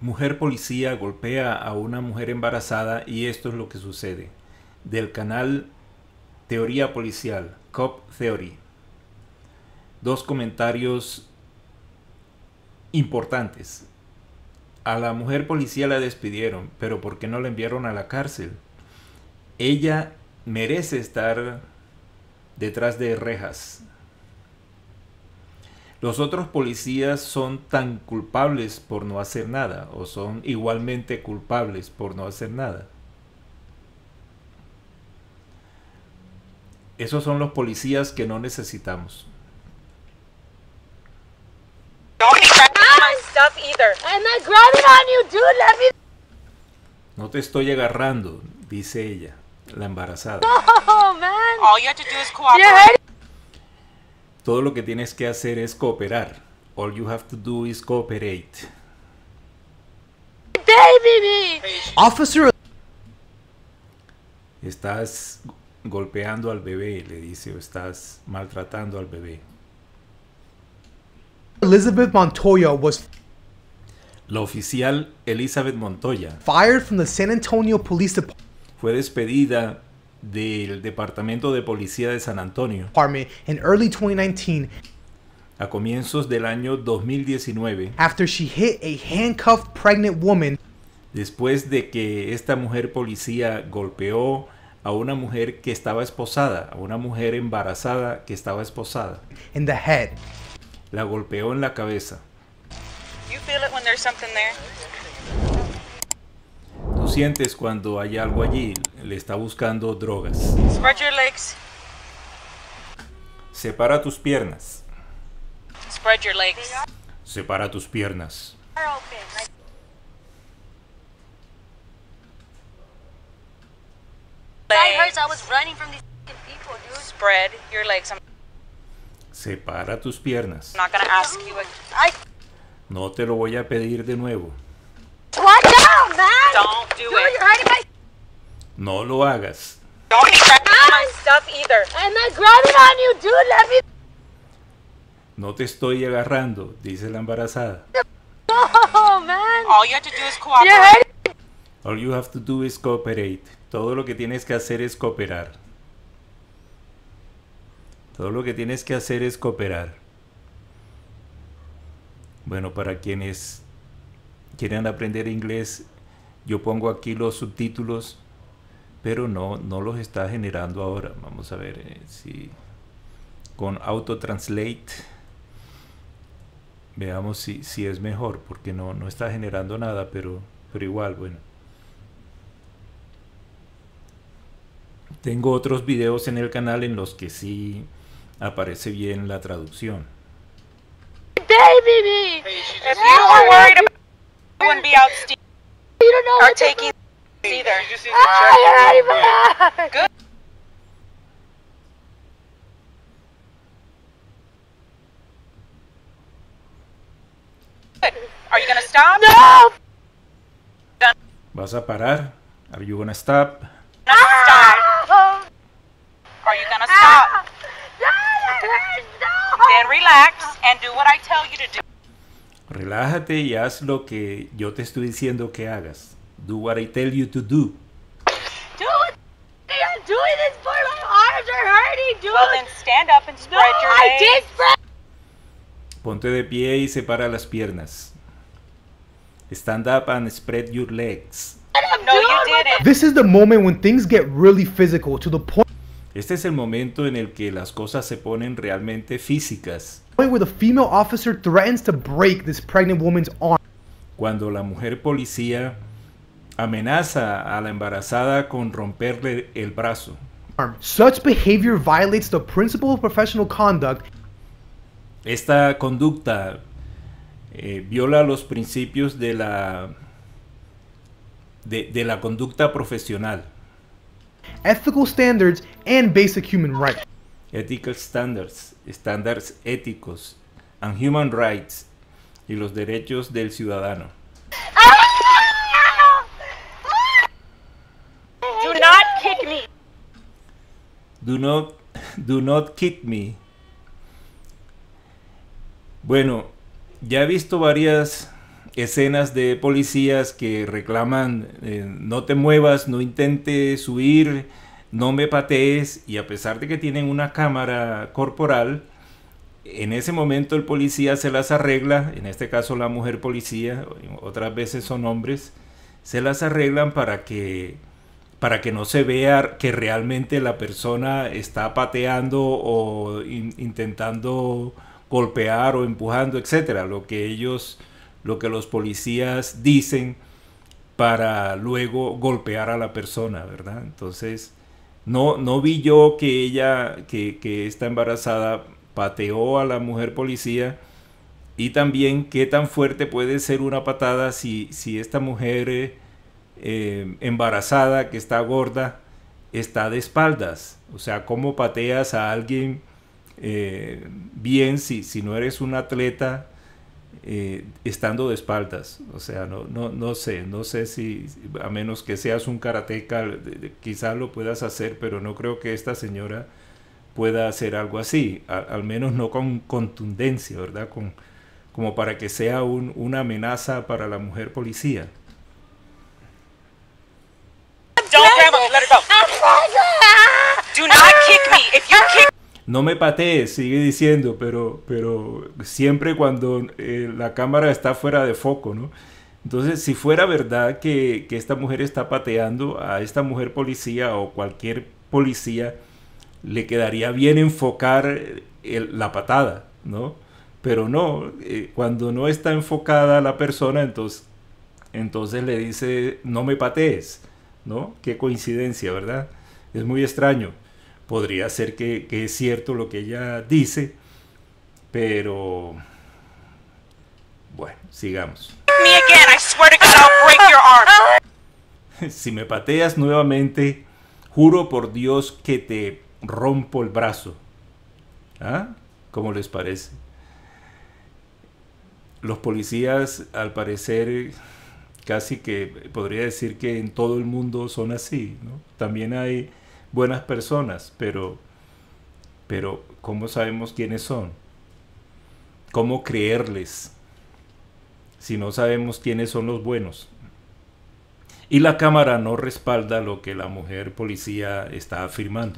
Mujer policía golpea a una mujer embarazada y esto es lo que sucede. Del canal Teoría Policial, Cop Theory. Dos comentarios importantes. A la mujer policía la despidieron, pero ¿por qué no la enviaron a la cárcel? Ella merece estar detrás de rejas. Los otros policías son tan culpables por no hacer nada, o son igualmente culpables por no hacer nada. Esos son los policías que no necesitamos. No te estoy agarrando, dice ella, la embarazada. Oh, man. All you have to do is cooperate. Todo lo que tienes que hacer es cooperar. All you have to do is cooperate. Baby. Officer, Estás golpeando al bebé, le dice, o estás maltratando al bebé. Elizabeth Montoya was La oficial Elizabeth Montoya fired from the San Antonio Police fue despedida del Departamento de Policía de San Antonio Department in early 2019 a comienzos del año 2019 after she hit a handcuffed pregnant woman después de que esta mujer policía golpeó a una mujer que estaba esposada, a una mujer embarazada que estaba esposada. in the head. La golpeó en la cabeza. You feel it when there's something there? Tú sientes cuando hay algo allí, le está buscando drogas. Spread your legs. Separa tus piernas. Spread your legs. Separa tus piernas. Legs. I was running from these people, dude. Spread your legs. I'm Separa tus piernas. not gonna ask you again. No te lo voy a pedir de nuevo. Watch out, man! Don't do it. You're hurting my. No lo hagas. Don't be grabbing my stuff either. I'm not grabbing on you, dude. Let me. No te estoy agarrando, dice la embarazada. Oh, man. All you have to do is cooperate. All you have to do is cooperate. Todo lo que tienes que hacer es cooperar. Todo lo que tienes que hacer es cooperar. Bueno, para quienes quieren aprender inglés, yo pongo aquí los subtítulos, pero no los está generando ahora. Vamos a ver si con Auto Translate veamos si es mejor, porque no está generando nada, pero igual, bueno. Tengo otros videos en el canal en los que sí aparece bien la traducción. Baby me. If you were worried about I wouldn't be out stealing or taking either. Good. Good. Are you gonna stop? No. ¿Vas a parar? Are you gonna stop? Stop. Are you gonna stop? Then relax and do what I tell you to do. Relájate y haz lo que yo te estoy diciendo que hagas. Do what I tell you to do. Do it. I'm doing this for my arms are hurting, dude. Well, then stand up and spread your legs. I did spread. Ponte de pie y separa las piernas. Stand up and spread your legs. No, you didn't. This is the moment when things get really physical to the point Este es el momento en el que las cosas se ponen realmente físicas. where the female officer threatens to break this pregnant woman's arm. Cuando la mujer policía amenaza a la embarazada con romperle el brazo. Such behavior violates the principle of professional conduct Esta conducta viola los principios de la conducta profesional. ethical standards, and basic human rights. Ethical standards, estándares éticos, and human rights, y los derechos del ciudadano. Do not kick me. Do not kick me. Bueno, ya he visto varias escenas de policías que reclaman no te muevas, no intentes huir, no me patees, y a pesar de que tienen una cámara corporal, en ese momento el policía se las arregla, en este caso la mujer policía, otras veces son hombres, se las arreglan para que no se vea que realmente la persona está pateando o intentando golpear o empujando, etcétera, lo que los policías dicen para luego golpear a la persona, ¿verdad? Entonces, no vi yo que ella, que está embarazada, pateó a la mujer policía, y también qué tan fuerte puede ser una patada si esta mujer embarazada, que está gorda, está de espaldas. O sea, ¿cómo pateas a alguien bien si no eres un atleta estando de espaldas? O sea, no sé si, a menos que seas un karateca, quizás lo puedas hacer, pero no creo que esta señora pueda hacer algo así, al menos no con contundencia, ¿verdad? Como para que sea una amenaza para la mujer policía. Don't grab him. Let her go. Do not kick me. If you kick No me patees, sigue diciendo, pero siempre cuando la cámara está fuera de foco, ¿no? Entonces, si fuera verdad que esta mujer está pateando a esta mujer policía o cualquier policía, le quedaría bien enfocar la patada, ¿no? Pero no, cuando no está enfocada la persona, entonces le dice, no me patees, ¿no? Qué coincidencia, ¿verdad? Es muy extraño. Podría ser que es cierto lo que ella dice, pero bueno, sigamos. me again, I swear to God, I'll break your arm. Si me pateas nuevamente, juro por Dios que te rompo el brazo. ¿Ah? ¿Cómo les parece? Los policías, al parecer, casi que podría decir que en todo el mundo son así, ¿no? También hay buenas personas, pero ¿cómo sabemos quiénes son? ¿Cómo creerles si no sabemos quiénes son los buenos? Y la cámara no respalda lo que la mujer policía está afirmando.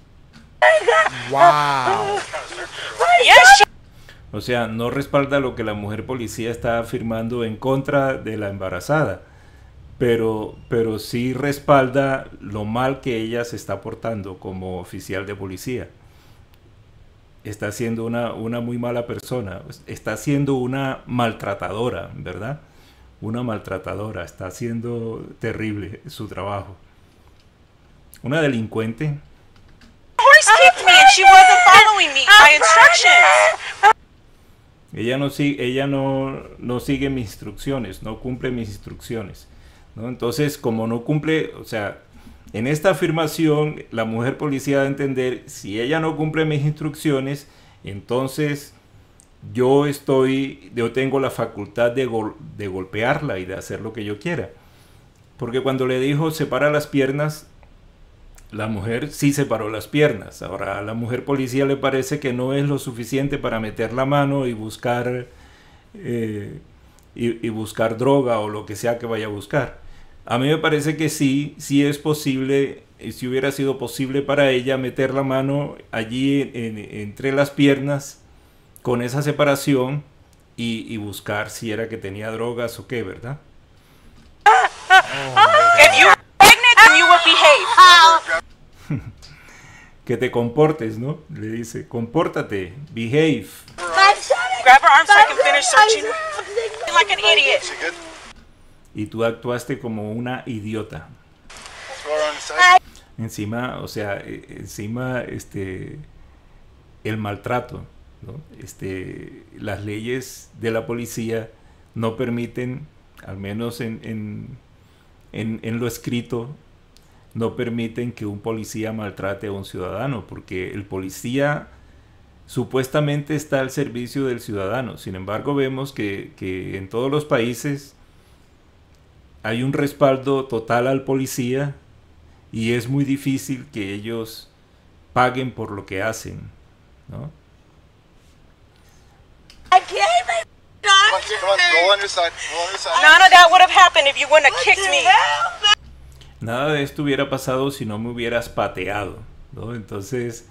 Wow. Yes, O sea, no respalda lo que la mujer policía está afirmando en contra de la embarazada, pero sí respalda lo mal que ella se está portando como oficial de policía. Está siendo una muy mala persona, está siendo una maltratadora, ¿verdad? Una maltratadora, está haciendo terrible su trabajo. Una delincuente. horse kicked me and she wasn't following me. My instructions. Ella no sigue mis instrucciones, no cumple mis instrucciones, ¿no? Entonces, como no cumple, o sea, en esta afirmación, la mujer policía da a entender, si ella no cumple mis instrucciones, entonces yo tengo la facultad de golpearla y de hacer lo que yo quiera. Porque cuando le dijo separa las piernas, la mujer sí separó las piernas. Ahora a la mujer policía le parece que no es lo suficiente para meter la mano y buscar buscar droga o lo que sea que vaya a buscar. A mí me parece que sí es posible, si hubiera sido posible para ella meter la mano allí entre las piernas con esa separación y buscar si era que tenía drogas o qué, ¿verdad? If you're pregnant, then you will behave. Que te comportes, ¿no? Le dice, compórtate, behave. Grab her arm so I can finish searching like an idiot. Y tú actuaste como una idiota. Encima, o sea, el maltrato, ¿no? Las leyes de la policía no permiten, al menos en lo escrito, no permiten que un policía maltrate a un ciudadano, porque el policía supuestamente está al servicio del ciudadano. Sin embargo, vemos que en todos los países hay un respaldo total al policía y es muy difícil que ellos paguen por lo que hacen, ¿no? I can't even Come on, roll on your side. Roll on your side. None of that would have happened if you wouldn't have kicked me. Nada de esto hubiera pasado si no me hubieras pateado, ¿no? Entonces,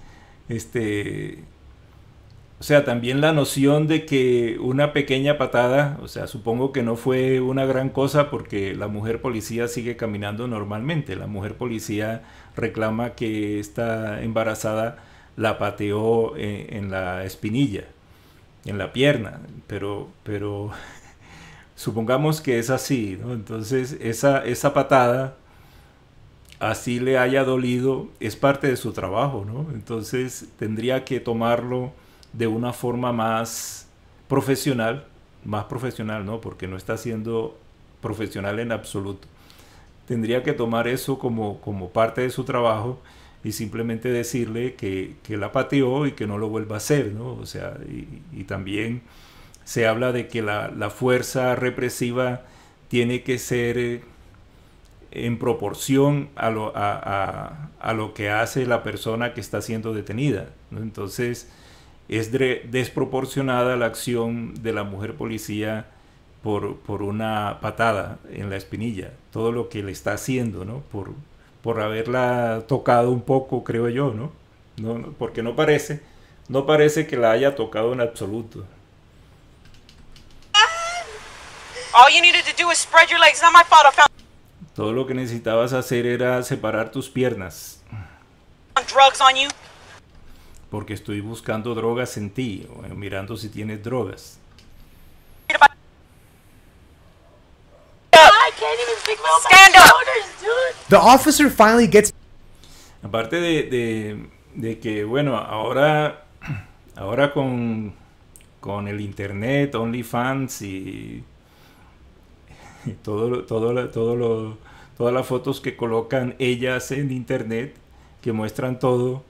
o sea, también la noción de que una pequeña patada, o sea, supongo que no fue una gran cosa porque la mujer policía sigue caminando normalmente. La mujer policía reclama que esta embarazada la pateó en la espinilla, en la pierna, pero supongamos que es así, ¿no? Entonces esa patada, así le haya dolido, es parte de su trabajo, ¿no? Entonces tendría que tomarlo de una forma más profesional, ¿no? Porque no está siendo profesional en absoluto. Tendría que tomar eso como parte de su trabajo y simplemente decirle que la pateó y que no lo vuelva a hacer, ¿no? O sea, y también se habla de que la fuerza represiva tiene que ser en proporción a lo que hace la persona que está siendo detenida, ¿no? Entonces es desproporcionada la acción de la mujer policía por una patada en la espinilla, todo lo que le está haciendo, ¿no? Por haberla tocado un poco, creo yo, ¿no? Porque no parece que la haya tocado en absoluto. All you needed to do is spread your legs. Not my fault I found Todo lo que necesitabas hacer era separar tus piernas, drugs on you. porque estoy buscando drogas en ti, o mirando si tienes drogas. I can't even pick my stand up. The officer finally gets. Aparte de que, bueno, ahora con el internet, OnlyFans y todas las fotos que colocan ellas en internet, que muestran todo,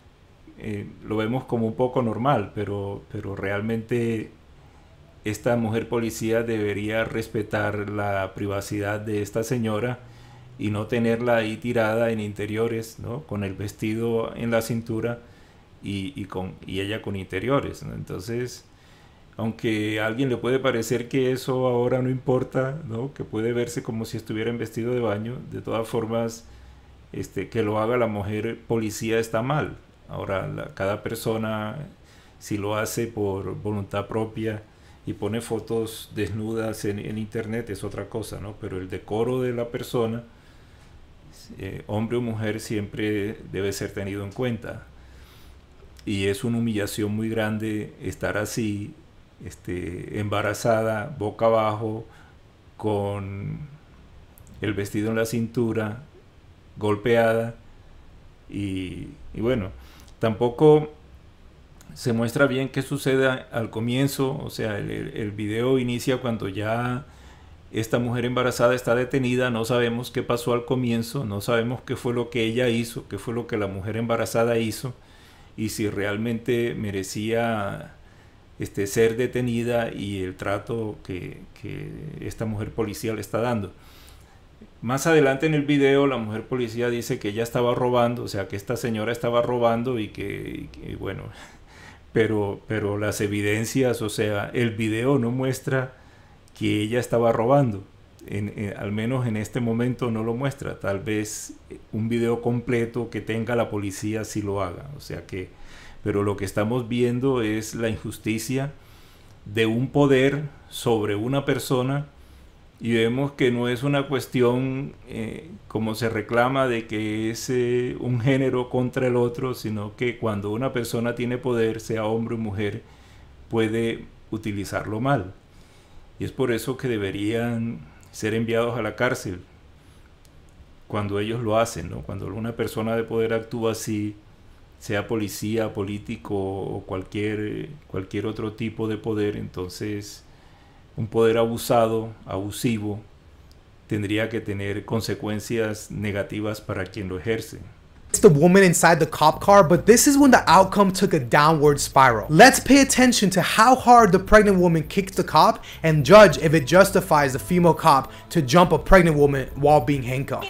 lo vemos como un poco normal, pero realmente esta mujer policía debería respetar la privacidad de esta señora y no tenerla ahí tirada en interiores, ¿no? Con el vestido en la cintura y ella con interiores, ¿no? Entonces, aunque a alguien le puede parecer que eso ahora no importa, ¿no? Que puede verse como si estuviera en vestido de baño, de todas formas, que lo haga la mujer policía está mal. Ahora, cada persona, si lo hace por voluntad propia y pone fotos desnudas en internet, es otra cosa, ¿no? Pero el decoro de la persona, hombre o mujer, siempre debe ser tenido en cuenta. Y es una humillación muy grande estar así, embarazada, boca abajo, con el vestido en la cintura, golpeada, y bueno, tampoco se muestra bien qué sucede al comienzo. O sea, el video inicia cuando ya esta mujer embarazada está detenida, no sabemos qué pasó al comienzo, no sabemos qué fue lo que ella hizo, qué fue lo que la mujer embarazada hizo, y si realmente merecía ser detenida y el trato que esta mujer policía le está dando. Más adelante en el video la mujer policía dice que ella estaba robando, o sea que esta señora estaba robando y que bueno, pero las evidencias, o sea, el video no muestra que ella estaba robando, al menos en este momento no lo muestra. Tal vez un video completo que tenga la policía sí lo haga, o sea que, pero lo que estamos viendo es la injusticia de un poder sobre una persona. Y vemos que no es una cuestión, como se reclama, de que es un género contra el otro, sino que cuando una persona tiene poder, sea hombre o mujer, puede utilizarlo mal. Y es por eso que deberían ser enviados a la cárcel cuando ellos lo hacen, ¿no? Cuando una persona de poder actúa así, sea policía, político o cualquier otro tipo de poder, entonces un poder abusivo, tendría que tener consecuencias negativas para quien lo ejerce. It's the woman inside the cop car, but this is when the outcome took a downward spiral. Let's pay attention to how hard the pregnant woman kicked the cop and judge if it justifies the female cop to jump a pregnant woman while being handcuffed.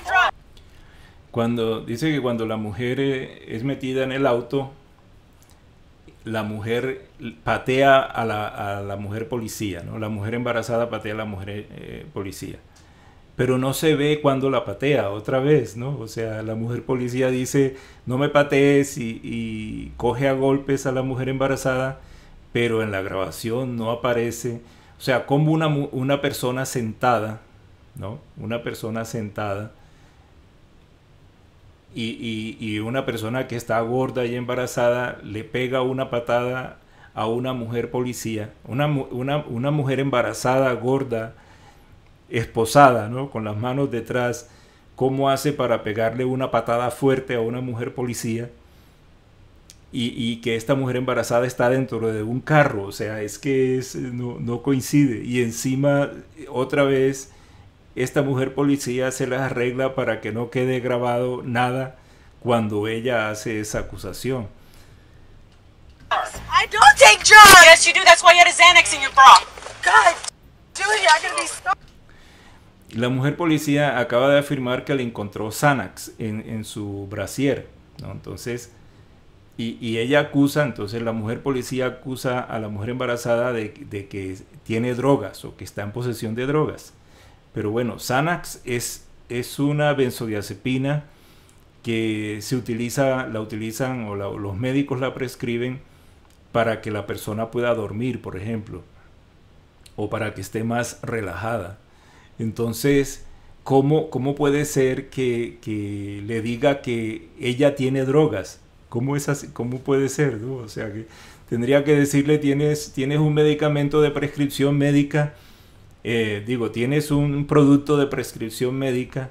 Dice que cuando la mujer es metida en el auto, la mujer patea a la mujer policía, ¿no? La mujer embarazada patea a la mujer policía. Pero no se ve cuando la patea otra vez, ¿no? O sea, la mujer policía dice, no me patees y coge a golpes a la mujer embarazada, pero en la grabación no aparece. O sea, como una persona sentada, ¿no? Una persona sentada y una persona que está gorda y embarazada le pega una patada a una mujer policía, una mujer embarazada, gorda, esposada, ¿no? Con las manos detrás, ¿cómo hace para pegarle una patada fuerte a una mujer policía? Y que esta mujer embarazada está dentro de un carro, o sea, es que no coincide. Y encima, otra vez, esta mujer policía se las arregla para que no quede grabado nada cuando ella hace esa acusación. I don't take drugs! Yes, you do. That's why you had a Xanax in your bra. God, Julia, I'm gonna be so... La mujer policía acaba de afirmar que le encontró Xanax en su brasier, ¿no? Entonces, y ella acusa, entonces la mujer policía acusa a la mujer embarazada de que tiene drogas o que está en posesión de drogas. Pero bueno, Xanax es una benzodiazepina que la utilizan o los médicos la prescriben para que la persona pueda dormir, por ejemplo, o para que esté más relajada. Entonces, ¿cómo puede ser que le diga que ella tiene drogas? ¿Cómo es así? ¿Cómo puede ser, ¿no? O sea, que tendría que decirle, tienes un medicamento de prescripción médica, tienes un producto de prescripción médica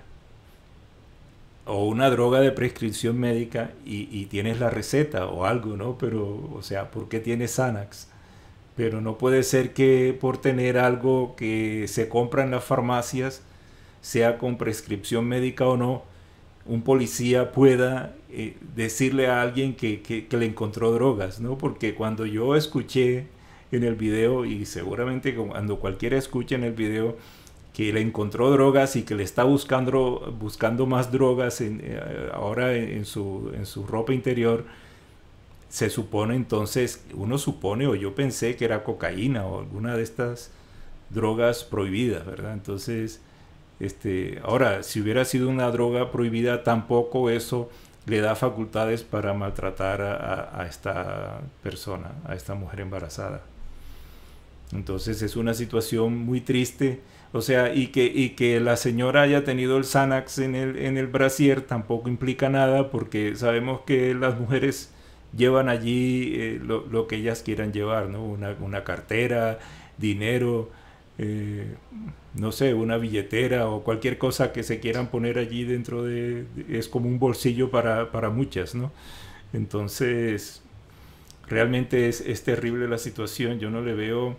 o una droga de prescripción médica y tienes la receta o algo, ¿no? Pero, o sea, ¿por qué tienes Xanax? Pero no puede ser que por tener algo que se compra en las farmacias, sea con prescripción médica o no, un policía pueda decirle a alguien que le encontró drogas, ¿no? Porque cuando yo escuché en el video, y seguramente cuando cualquiera escuche en el video que le encontró drogas y que le está buscando más drogas ahora en su ropa interior, se supone entonces, uno supone o yo pensé que era cocaína o alguna de estas drogas prohibidas, ¿verdad? Entonces, ahora, si hubiera sido una droga prohibida, tampoco eso le da facultades para maltratar a esta persona, a esta mujer embarazada. Entonces es una situación muy triste. O sea, y que la señora haya tenido el Xanax en el brasier tampoco implica nada, porque sabemos que las mujeres llevan allí lo que ellas quieran llevar, ¿no? Una cartera, dinero, no sé, una billetera o cualquier cosa que se quieran poner allí dentro es como un bolsillo para muchas, ¿no? Entonces, realmente es terrible la situación. Yo no le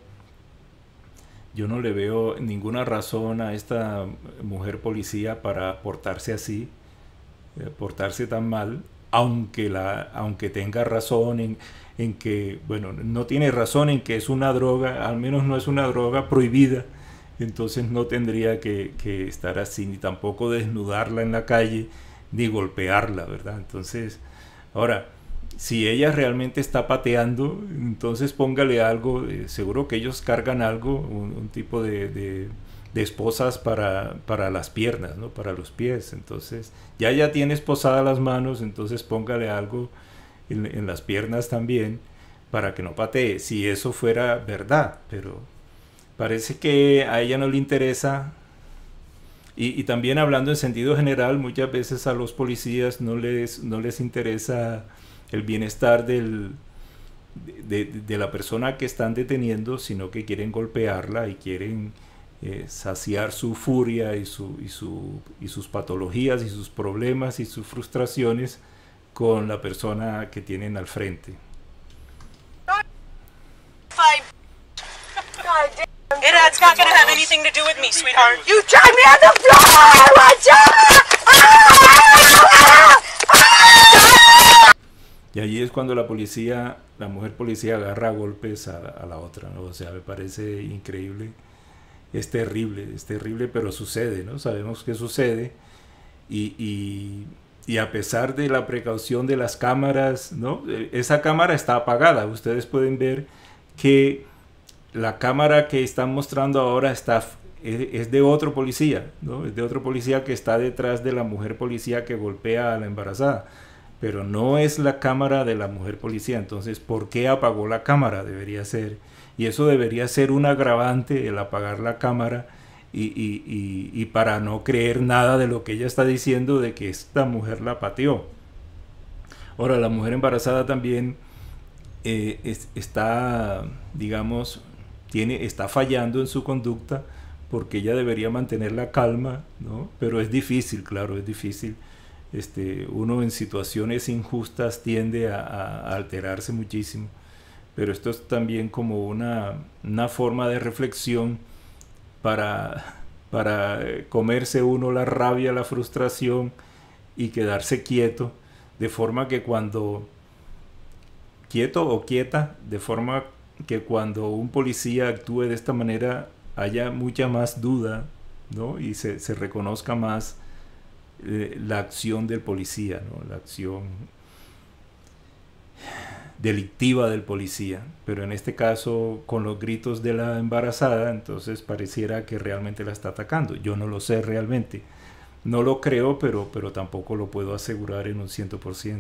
veo ninguna razón a esta mujer policía para portarse así, portarse tan mal, aunque tenga razón en que, bueno, no tiene razón en que es una droga, al menos no es una droga prohibida, entonces no tendría que estar así, ni tampoco desnudarla en la calle, ni golpearla, ¿verdad? Entonces, ahora, si ella realmente está pateando, entonces póngale algo, seguro que ellos cargan algo, un tipo de esposas para las piernas, ¿no? Para los pies. Entonces ya tiene esposadas las manos, entonces póngale algo en las piernas también para que no patee, si eso fuera verdad. Pero parece que a ella no le interesa. Y también hablando en sentido general, muchas veces a los policías no les interesa el bienestar de la persona que están deteniendo, sino que quieren golpearla y quieren saciar su furia y sus patologías y sus problemas y sus frustraciones con la persona que tienen al frente. It's not gonna have anything to do with me, sweetheart. You drive me on the floor! Watch out! Y allí es cuando la mujer policía agarra a golpes a la otra, ¿no? O sea, me parece increíble. Es terrible, pero sucede, ¿no? Sabemos que sucede y y a pesar de la precaución de las cámaras, ¿no? Esa cámara está apagada. Ustedes pueden ver que la cámara que están mostrando ahora es de otro policía, ¿no? Es de otro policía que está detrás de la mujer policía que golpea a la embarazada. Pero no es la cámara de la mujer policía. Entonces, ¿por qué apagó la cámara? Debería ser. Y eso debería ser un agravante, el apagar la cámara. Y para no creer nada de lo que ella está diciendo de que esta mujer la pateó. Ahora, la mujer embarazada también está, digamos, está fallando en su conducta porque ella debería mantener la calma, ¿no? Pero es difícil, claro, es difícil. Uno en situaciones injustas tiende a alterarse muchísimo. Pero esto es también como una forma de reflexión para comerse uno la rabia, la frustración y quedarse quieto, de forma que de forma que cuando un policía actúe de esta manera haya mucha más duda, ¿no? Y se reconozca más la acción del policía, ¿no? La acción delictiva del policía, pero en este caso con los gritos de la embarazada, entonces pareciera que realmente la está atacando. Yo no lo sé realmente, no lo creo, pero tampoco lo puedo asegurar en un 100%.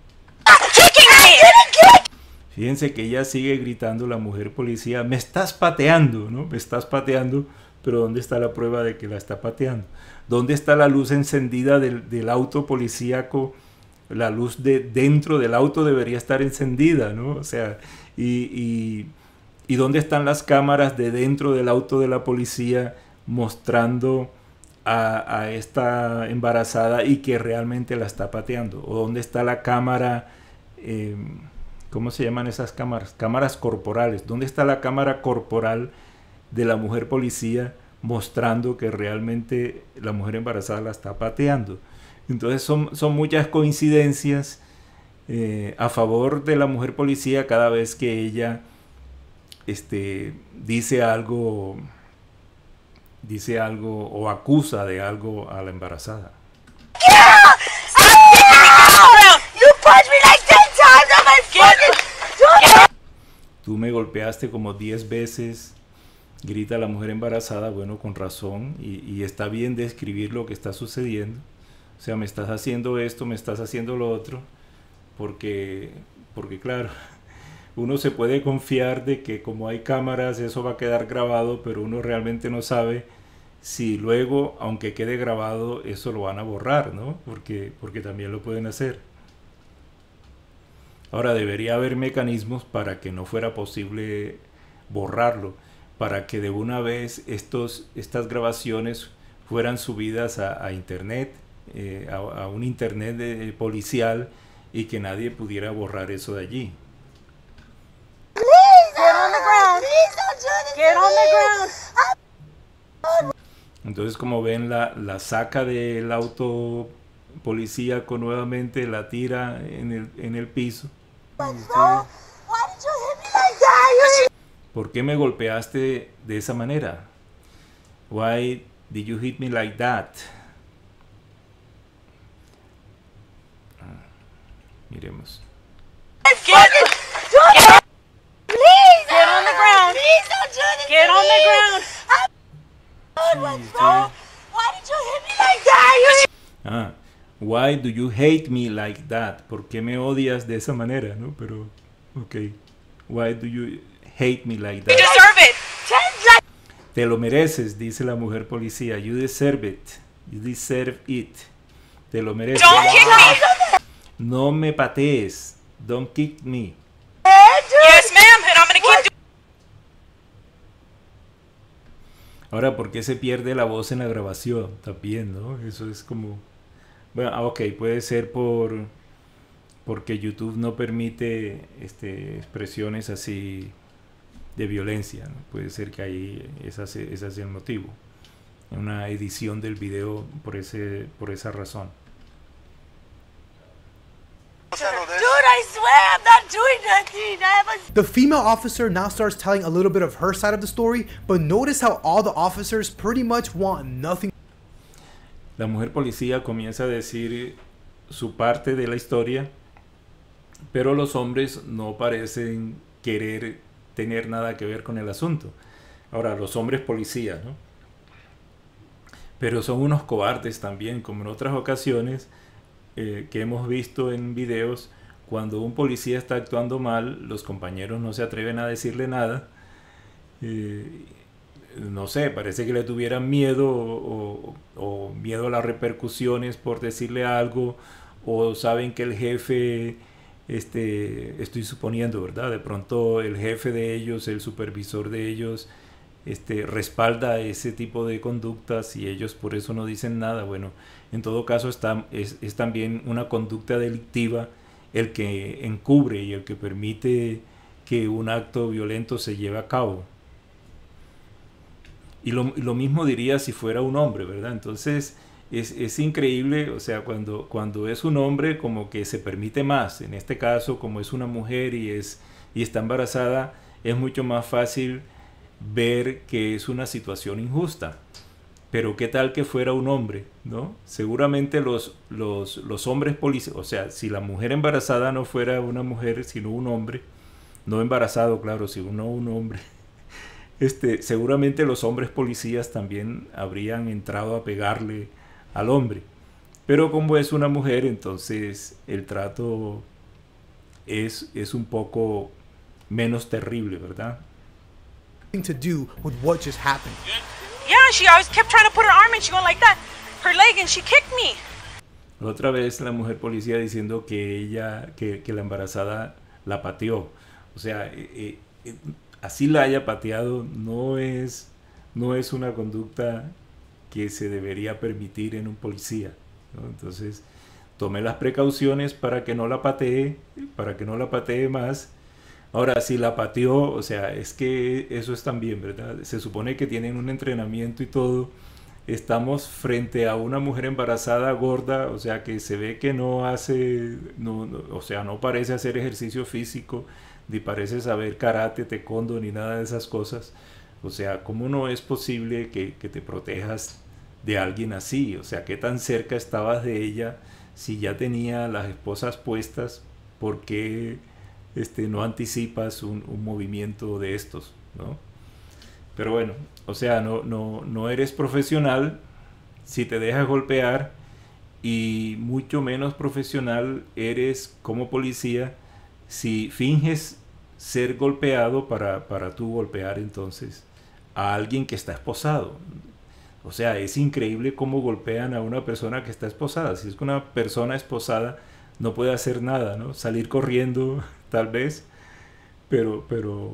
Fíjense que ella sigue gritando, la mujer policía, me estás pateando, ¿no? Me estás pateando, pero ¿dónde está la prueba de que la está pateando? ¿Dónde está la luz encendida del auto policíaco? La luz de dentro del auto debería estar encendida, ¿no? O sea, y ¿dónde están las cámaras de dentro del auto de la policía mostrando a esta embarazada y que realmente la está pateando? ¿O dónde está la cámara, ¿cómo se llaman esas cámaras? Cámaras corporales. ¿Dónde está la cámara corporal de la mujer policía mostrando que realmente la mujer embarazada la está pateando? Entonces son muchas coincidencias a favor de la mujer policía cada vez que ella dice algo o acusa de algo a la embarazada. Tú me golpeaste como 10 veces, grita la mujer embarazada, bueno, con razón, y está bien describir lo que está sucediendo. O sea, me estás haciendo esto, me estás haciendo lo otro, porque claro, uno se puede confiar de que como hay cámaras eso va a quedar grabado, pero uno realmente no sabe si luego, aunque quede grabado, eso lo van a borrar, ¿no? Porque también lo pueden hacer. Ahora, debería haber mecanismos para que no fuera posible borrarlo, para que de una vez estas grabaciones fueran subidas a internet, a un internet policial, y que nadie pudiera borrar eso de allí. Entonces, como ven, la saca del auto policíaco nuevamente, la tira en el piso. ¿Por qué me golpeaste de esa manera? Why did you hit me like that? Miremos. Get on the ground. Get on the ground. Why did you hit me like that? Why do you hate me like that? ¿Por qué me odias de esa manera? ¿No? Pero, ok. Why do you hate me like that? You deserve it. Te lo mereces, dice la mujer policía. You deserve it. You deserve it. Te lo mereces. Don't kick me. No me patees. Don't kick me. Yes, ma'am, and I'm gonna keep doing. Ahora, ¿por qué se pierde la voz en la grabación? También, ¿no? Eso es como... Bueno, ok, puede ser porque YouTube no permite expresiones así de violencia, ¿no? Puede ser que ahí ese es el motivo. Una edición del video por esa razón. Dude, I swear I'm not doing nothing. The female officer now starts telling a little bit of her side of the story, but notice how all the officers pretty much want nothing. La mujer policía comienza a decir su parte de la historia, pero los hombres no parecen querer tener nada que ver con el asunto. Ahora, los hombres policías, ¿no? Pero son unos cobardes también, como en otras ocasiones que hemos visto en videos. Cuando un policía está actuando mal, los compañeros no se atreven a decirle nada. No sé, parece que le tuvieran miedo o miedo a las repercusiones por decirle algo, o saben que el jefe, estoy suponiendo, ¿verdad? De pronto el jefe de ellos, el supervisor de ellos, respalda ese tipo de conductas y ellos por eso no dicen nada. Bueno, en todo caso es también una conducta delictiva el que encubre y el que permite que un acto violento se lleve a cabo. Y lo mismo diría si fuera un hombre, ¿verdad? Entonces es increíble, o sea, cuando es un hombre como que se permite más. En este caso, como es una mujer y está embarazada, es mucho más fácil ver que es una situación injusta. Pero qué tal que fuera un hombre, ¿no? Seguramente los hombres policías, o sea, si la mujer embarazada no fuera una mujer, sino un hombre, no embarazado, claro, sino un hombre, seguramente los hombres policías también habrían entrado a pegarle al hombre. Pero como es una mujer, entonces el trato es un poco menos terrible, ¿verdad? To do with what just happened. Yeah, she always kept trying to put her arm in. She went like that, her leg, and she kicked me. Otra vez la mujer policía diciendo que la embarazada la pateó. O sea, así la haya pateado no es una conducta que se debería permitir en un policía, ¿no? Entonces, tome las precauciones para que no la patee más. Ahora, si la pateó, o sea, es que eso es también, ¿verdad? Se supone que tienen un entrenamiento y todo. Estamos frente a una mujer embarazada gorda, o sea, que se ve que no hace, o sea, no parece hacer ejercicio físico, ni parece saber karate, taekwondo, ni nada de esas cosas. O sea, ¿cómo no es posible que te protejas de alguien así? O sea, ¿qué tan cerca estabas de ella si ya tenía las esposas puestas? ¿Por qué no anticipas un movimiento de estos, ¿no? Pero bueno, o sea, no eres profesional si te dejas golpear, y mucho menos profesional eres como policía si finges ser golpeado para tú golpear entonces a alguien que está esposado. O sea, es increíble cómo golpean a una persona que está esposada. Si es que una persona esposada no puede hacer nada, ¿no? Salir corriendo, tal vez, pero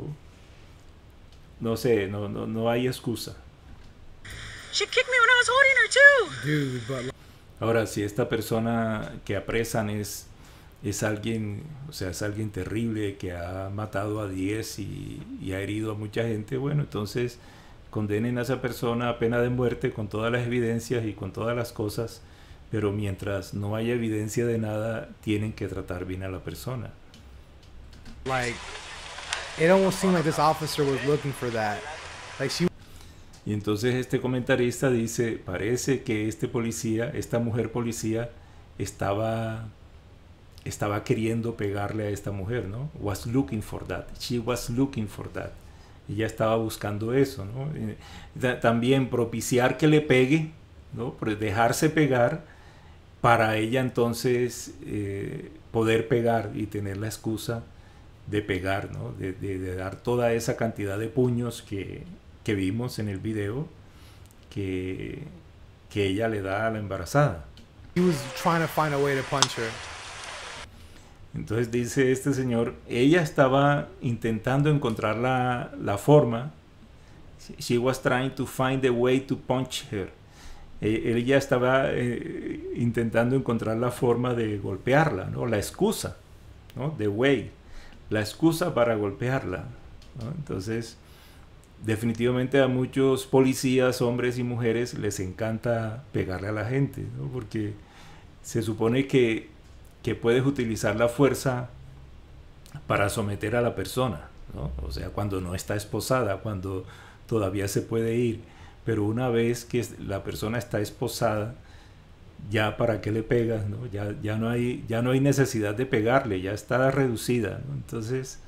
no sé, no hay excusa. She kicked me when I was holding her too. Dude, but Ahora, si esta persona que apresan es alguien, o sea, es alguien terrible que ha matado a 10 y ha herido a mucha gente, bueno, entonces condenen a esa persona a pena de muerte con todas las evidencias y con todas las cosas, pero mientras no haya evidencia de nada, tienen que tratar bien a la persona. like, it almost seemed like this officer was looking for that. Like she Y entonces este comentarista dice, parece que esta mujer policía estaba queriendo pegarle a esta mujer, ¿no? Was looking for that. She was looking for that. Ella estaba buscando eso, ¿no? También propiciar que le pegue, ¿no? Dejarse pegar para ella entonces poder pegar y tener la excusa de pegar, ¿no? De dar toda esa cantidad de puños que vimos en el video que ella le da a la embarazada. he was trying to find a way to punch her. Entonces dice este señor, ella estaba intentando encontrar la forma. She was trying to find a way to punch her. Ella estaba intentando encontrar la forma de golpearla, ¿no? La excusa, ¿no? The way, la excusa para golpearla, ¿no? Entonces, definitivamente a muchos policías, hombres y mujeres, les encanta pegarle a la gente, ¿no? Porque se supone que puedes utilizar la fuerza para someter a la persona, ¿no? O sea, cuando no está esposada, cuando todavía se puede ir, pero una vez que la persona está esposada, ya para qué le pegas, ¿no? Ya no hay necesidad de pegarle, ya está reducida, ¿no? Entonces,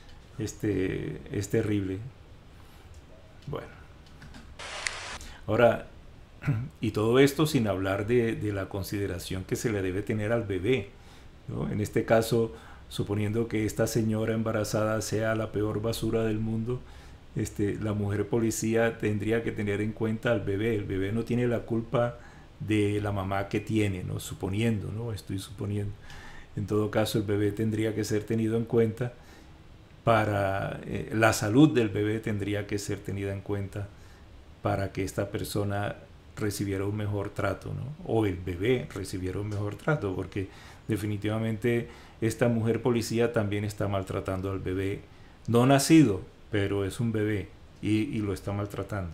es terrible. Bueno, ahora, y todo esto sin hablar de la consideración que se le debe tener al bebé, ¿no? En este caso, suponiendo que esta señora embarazada sea la peor basura del mundo, la mujer policía tendría que tener en cuenta al bebé. El bebé no tiene la culpa de la mamá que tiene, ¿no? Suponiendo, ¿no? Estoy suponiendo. En todo caso, el bebé tendría que ser tenido en cuenta para la salud del bebé tendría que ser tenida en cuenta para que esta persona recibiera un mejor trato, ¿no? O el bebé recibiera un mejor trato, porque definitivamente esta mujer policía también está maltratando al bebé no nacido, pero es un bebé y lo está maltratando.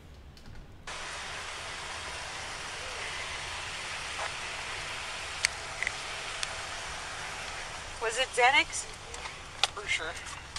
Was it Xanax? For sure.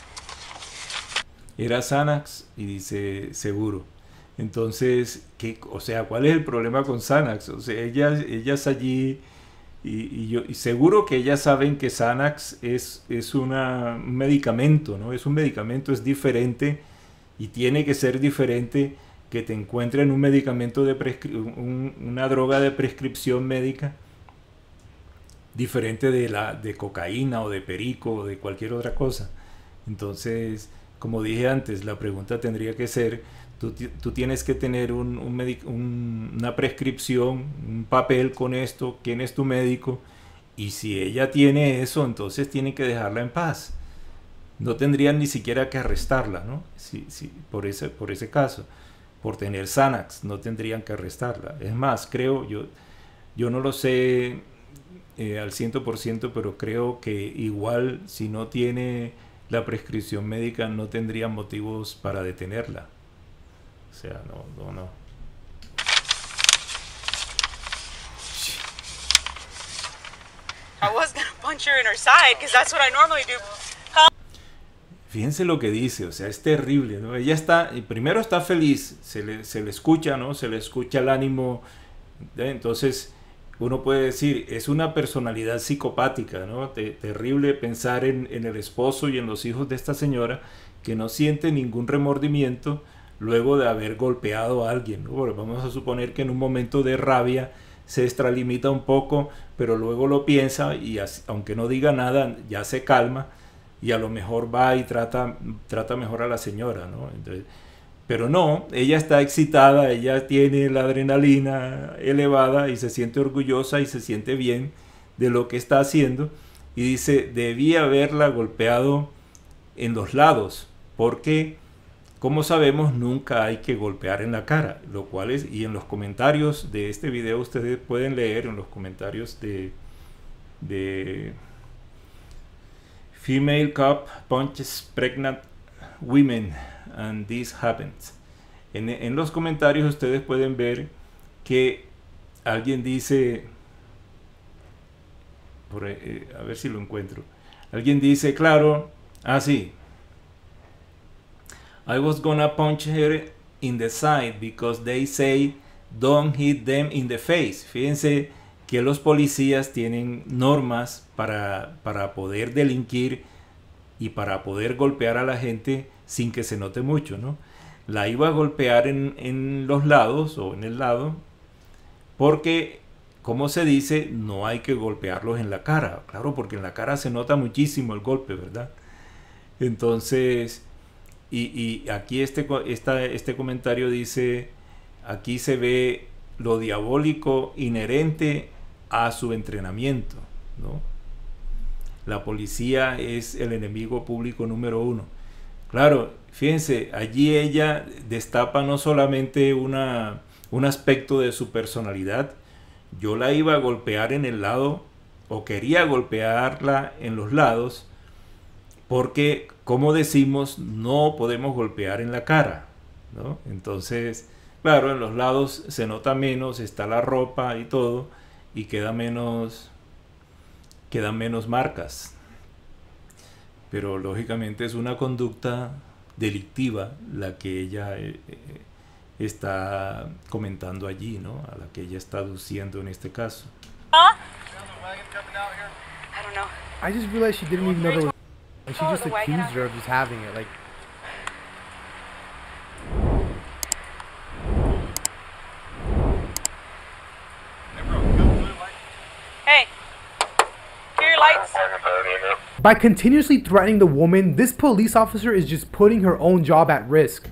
Era Xanax y dice seguro. Entonces, o sea, ¿cuál es el problema con Xanax? O sea, ellas allí y seguro que ellas saben que Xanax es un medicamento, ¿no? Es un medicamento, es diferente y tiene que ser diferente que te encuentren un medicamento una droga de prescripción médica diferente de cocaína o de perico o de cualquier otra cosa. Entonces, como dije antes, la pregunta tendría que ser, tú tienes que tener una prescripción, un papel con esto, quién es tu médico, y si ella tiene eso, entonces tienen que dejarla en paz. No tendrían ni siquiera que arrestarla, ¿no? Sí, por ese caso, por tener Xanax, no tendrían que arrestarla. Es más, creo, yo no lo sé al 100%, pero creo que igual si no tiene la prescripción médica no tendría motivos para detenerla. O sea, no. I was gonna punch her in her side because that's what I normally do. Fíjense lo que dice, o sea, es terrible, ¿no? Ella primero está feliz, se le escucha, ¿no? Se le escucha el ánimo, entonces uno puede decir, es una personalidad psicopática, ¿no? Terrible pensar en el esposo y en los hijos de esta señora que no siente ningún remordimiento luego de haber golpeado a alguien, ¿no? Porque vamos a suponer que en un momento de rabia se extralimita un poco, pero luego lo piensa y aunque no diga nada, ya se calma y a lo mejor va y trata mejor a la señora, ¿no? Entonces, pero no, ella está excitada, ella tiene la adrenalina elevada y se siente orgullosa y se siente bien de lo que está haciendo y dice, debí haberla golpeado en los lados, porque como sabemos nunca hay que golpear en la cara, lo cual es, y en los comentarios de este video ustedes pueden leer en los comentarios de Female cop punches pregnant women and this happens. En los comentarios ustedes pueden ver que alguien dice, a ver si lo encuentro, alguien dice, claro, sí, I was gonna punch her in the side because they say don't hit them in the face. Fíjense que los policías tienen normas para poder delinquir y para poder golpear a la gente sin que se note mucho, ¿no? La iba a golpear en los lados o en el lado porque, como se dice, no hay que golpearlos en la cara. Claro, porque en la cara se nota muchísimo el golpe, ¿verdad? Entonces, y aquí este comentario dice, aquí se ve lo diabólico inherente a su entrenamiento, ¿no? La policía es el enemigo público número 1. Claro, fíjense, allí ella destapa no solamente un aspecto de su personalidad. Yo la iba a golpear en el lado, o quería golpearla en los lados, porque, como decimos, no podemos golpear en la cara, ¿no? Entonces, claro, en los lados se nota menos, está la ropa y todo, y quedan menos marcas. Pero lógicamente es una conducta delictiva la que ella está comentando allí, ¿no? A la que ella está aduciendo en este caso. Huh? I don't know. I just realized she didn't even know there was, and she Oh, just the wagon accused her of just having it. Like, Hey, here are your lights. by continuously threatening the woman, this police officer is just putting her own job at risk.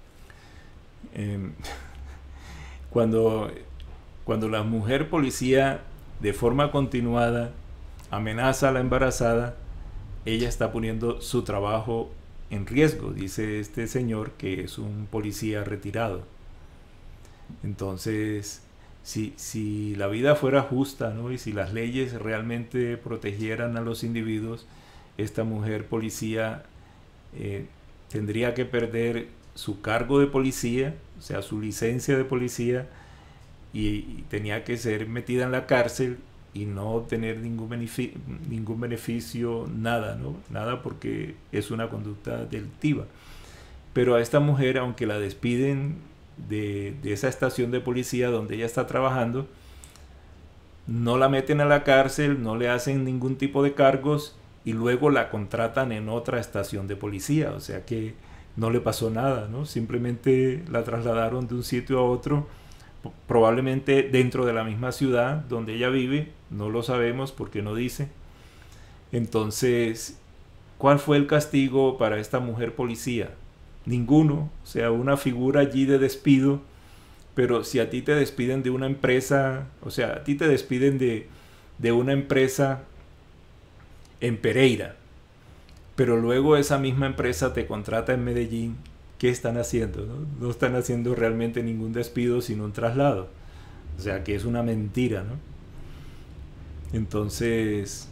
Cuando la mujer policía de forma continuada amenaza a la embarazada, ella está poniendo su trabajo en riesgo, dice este señor que es un policía retirado. Entonces, si la vida fuera justa, ¿no? Y si las leyes realmente protegieran a los individuos, esta mujer policía tendría que perder su cargo de policía, o sea, su licencia de policía, y tenía que ser metida en la cárcel y no obtener ningún beneficio, nada, ¿no? Nada, porque es una conducta delictiva. Pero a esta mujer, aunque la despiden de esa estación de policía donde ella está trabajando, no la meten a la cárcel, no le hacen ningún tipo de cargos y luego la contratan en otra estación de policía, o sea que no le pasó nada, ¿no? Simplemente la trasladaron de un sitio a otro, probablemente dentro de la misma ciudad donde ella vive, no lo sabemos porque no dice. Entonces, ¿cuál fue el castigo para esta mujer policía? Ninguno, o sea, una figura allí de despido, pero si a ti te despiden de una empresa, o sea, a ti te despiden de una empresa en Pereira, pero luego esa misma empresa te contrata en Medellín, ¿qué están haciendo? No están haciendo realmente ningún despido, sino un traslado. O sea, que es una mentira, ¿no? Entonces,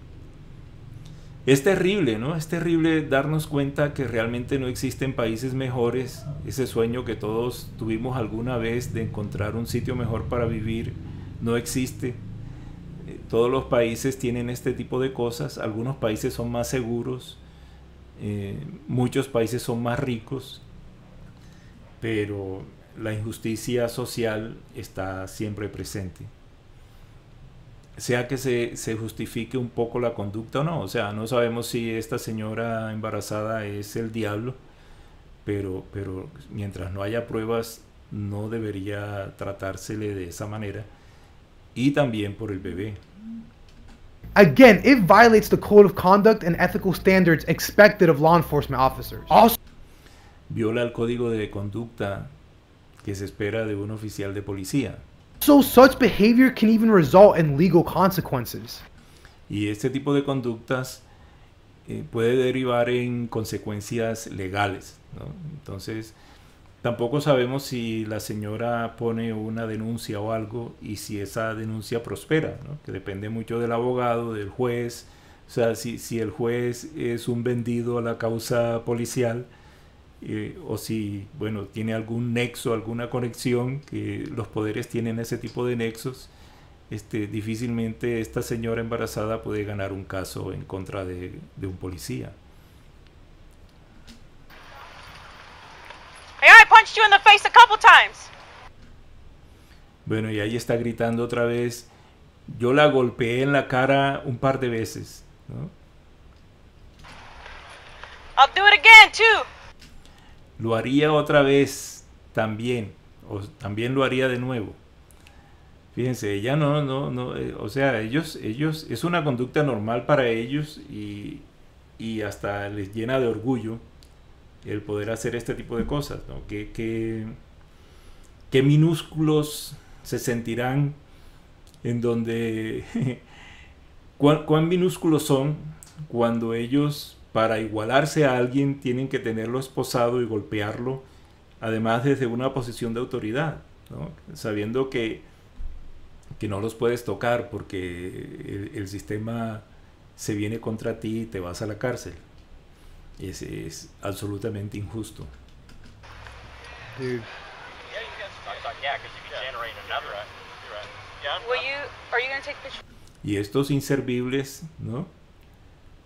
es terrible, ¿no? Es terrible darnos cuenta que realmente no existen países mejores. Ese sueño que todos tuvimos alguna vez de encontrar un sitio mejor para vivir, no existe. Todos los países tienen este tipo de cosas. Algunos países son más seguros, muchos países son más ricos, pero la injusticia social está siempre presente. Sea que se justifique un poco la conducta o no, o sea, no sabemos si esta señora embarazada es el diablo, pero mientras no haya pruebas no debería tratársele de esa manera, y también por el bebé. Again, it violates the code of conduct and ethical standards expected of law enforcement officers. Also, Viola el código de conducta que se espera de un oficial de policía. such behavior can even result in legal consequences. Y este tipo de conductas puede derivar en consecuencias legales, ¿no? Entonces, tampoco sabemos si la señora pone una denuncia o algo y si esa denuncia prospera, ¿no? Que depende mucho del abogado, del juez. O sea, si el juez es un vendido a la causa policial, o si, bueno, tiene algún nexo, alguna conexión, que los poderes tienen ese tipo de nexos, difícilmente esta señora embarazada puede ganar un caso en contra de un policía. Hey, I punched you in the face a couple times. Bueno, y ahí está gritando otra vez, yo la golpeé en la cara un par de veces, ¿no? I'll do it again, too. Lo haría otra vez también, o también lo haría de nuevo. Fíjense, ella no, o sea, ellos, es una conducta normal para ellos y hasta les llena de orgullo el poder hacer este tipo de cosas, ¿no? Qué minúsculos se sentirán en donde cuán minúsculos son cuando ellos, para igualarse a alguien, tienen que tenerlo esposado y golpearlo, además desde una posición de autoridad, ¿no? Sabiendo que no los puedes tocar porque el sistema se viene contra ti y te vas a la cárcel. Es absolutamente injusto. Dude. Are you gonna take pictures? Y estos inservibles, ¿no?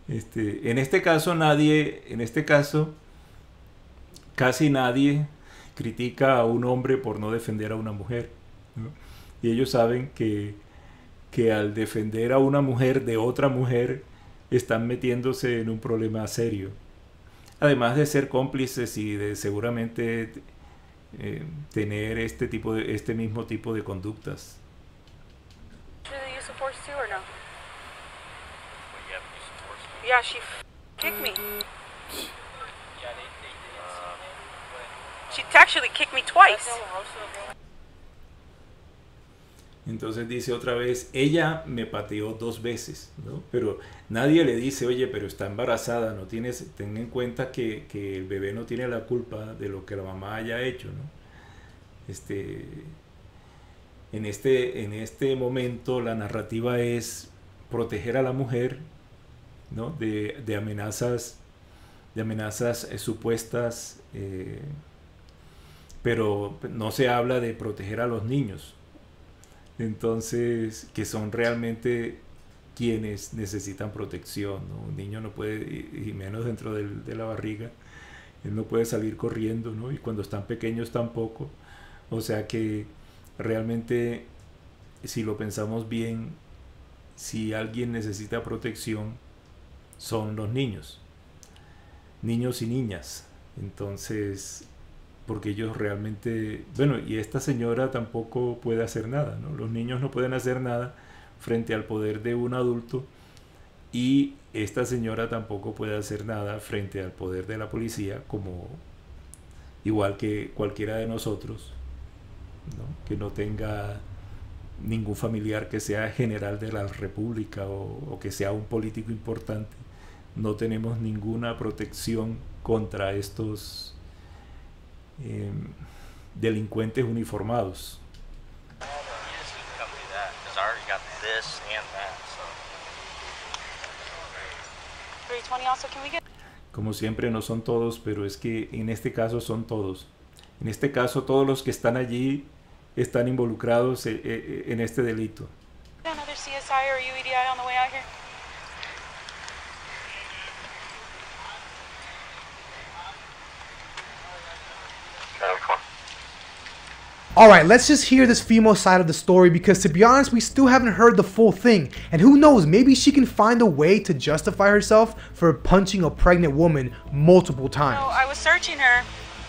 En este caso casi nadie critica a un hombre por no defender a una mujer, ¿no? Y ellos saben que al defender a una mujer de otra mujer están metiéndose en un problema serio. Además de ser cómplices y de seguramente tener este mismo tipo de conductas. Yeah, she kicked me. She actually kicked me twice. Entonces dice otra vez, ella me pateó 2 veces, ¿no? Pero nadie le dice, oye, pero está embarazada, no tienes, ten en cuenta que el bebé no tiene la culpa de lo que la mamá haya hecho, ¿no? En este momento la narrativa es proteger a la mujer, ¿no? de amenazas supuestas, pero no se habla de proteger a los niños. Entonces, que son realmente quienes necesitan protección, ¿no? Un niño no puede, y menos dentro de la barriga, él no puede salir corriendo, ¿no? Y cuando están pequeños tampoco. O sea que realmente, si lo pensamos bien, si alguien necesita protección, son los niños y niñas. Entonces, porque ellos realmente, bueno, y esta señora tampoco puede hacer nada, ¿no? Los niños no pueden hacer nada frente al poder de un adulto, y esta señora tampoco puede hacer nada frente al poder de la policía, como igual que cualquiera de nosotros, ¿no? Que no tenga ningún familiar que sea general de la república o que sea un político importante. No tenemos ninguna protección contra estos delincuentes uniformados. Como siempre, no son todos, pero es que en este caso son todos. En este caso, todos los que están allí están involucrados en este delito. Alright, let's just hear this female side of the story, because to be honest, we still haven't heard the full thing. And who knows, maybe she can find a way to justify herself for punching a pregnant woman multiple times. No, I was searching her.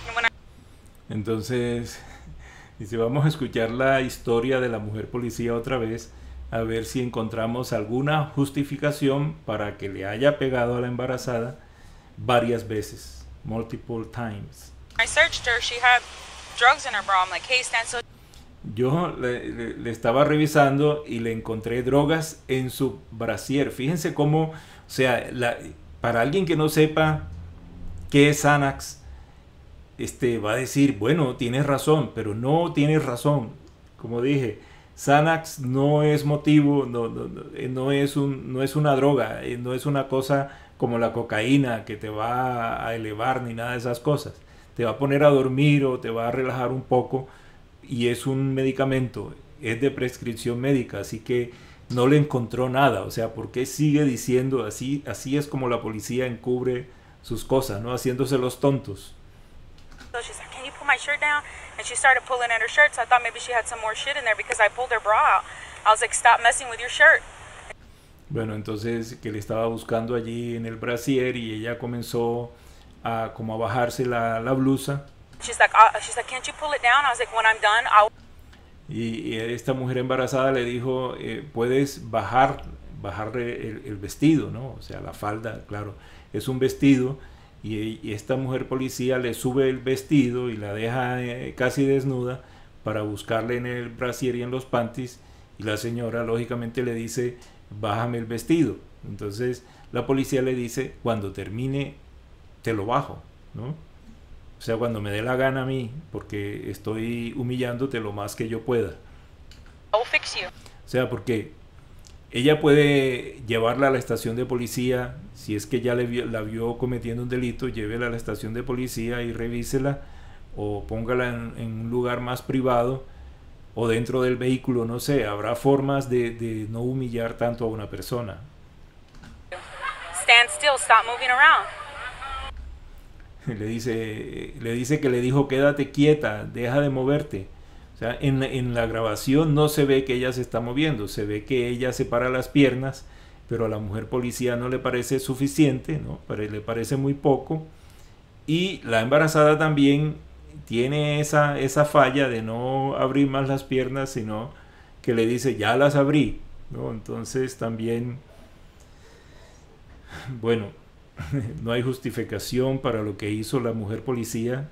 Entonces, dice, vamos a escuchar la historia de la mujer policía otra vez, a ver si encontramos alguna justificación para que le haya pegado a la embarazada varias veces, multiple times. I searched her. She had drugs in her bra. I'm like, hey, stand so. Yo le estaba revisando y le encontré drogas en su brasier. Fíjense cómo, o sea, para alguien que no sepa qué es Xanax, va a decir, bueno, tienes razón, pero no tienes razón. Como dije, Xanax no es motivo, no es una droga, no es una cosa como la cocaína que te va a elevar ni nada de esas cosas. Te va a poner a dormir o te va a relajar un poco, y es un medicamento, es de prescripción médica, así que no le encontró nada. O sea, ¿por qué sigue diciendo así? Así es como la policía encubre sus cosas, ¿no? Haciéndose los tontos. So she's like, can you pull my shirt down? And she started pulling at her shirt, so I thought maybe she had some more shit in there because I pulled her bra out. I was like, stop messing with your shirt. Bueno, entonces que le estaba buscando allí en el brasier, y ella comenzó a como a bajarse la blusa. She's like, can't you pull it down? I was like, when I'm done, I'll. Y esta mujer embarazada le dijo, puedes bajarle el vestido, ¿no? O sea, la falda, claro, es un vestido, y esta mujer policía le sube el vestido y la deja casi desnuda para buscarle en el brasier y en los panties, y la señora lógicamente le dice, bájame el vestido. Entonces la policía le dice, cuando termine te lo bajo, ¿no? O sea, cuando me dé la gana a mí, porque estoy humillándote lo más que yo pueda. I'll fix you. O sea, porque ella puede llevarla a la estación de policía, si es que ya la vio cometiendo un delito, llévela a la estación de policía y revísela, o póngala en un lugar más privado, o dentro del vehículo, no sé, habrá formas de no humillar tanto a una persona. Stand still, stop moving around. le dice que le dijo quédate quieta, deja de moverte. O sea, en la grabación no se ve que ella se está moviendo, se ve que ella separa las piernas, pero a la mujer policía no le parece suficiente, ¿no? Le parece muy poco. Y la embarazada también tiene esa falla de no abrir más las piernas, sino que le dice ya las abrí, ¿no? Entonces también, bueno, no hay justificación para lo que hizo la mujer policía.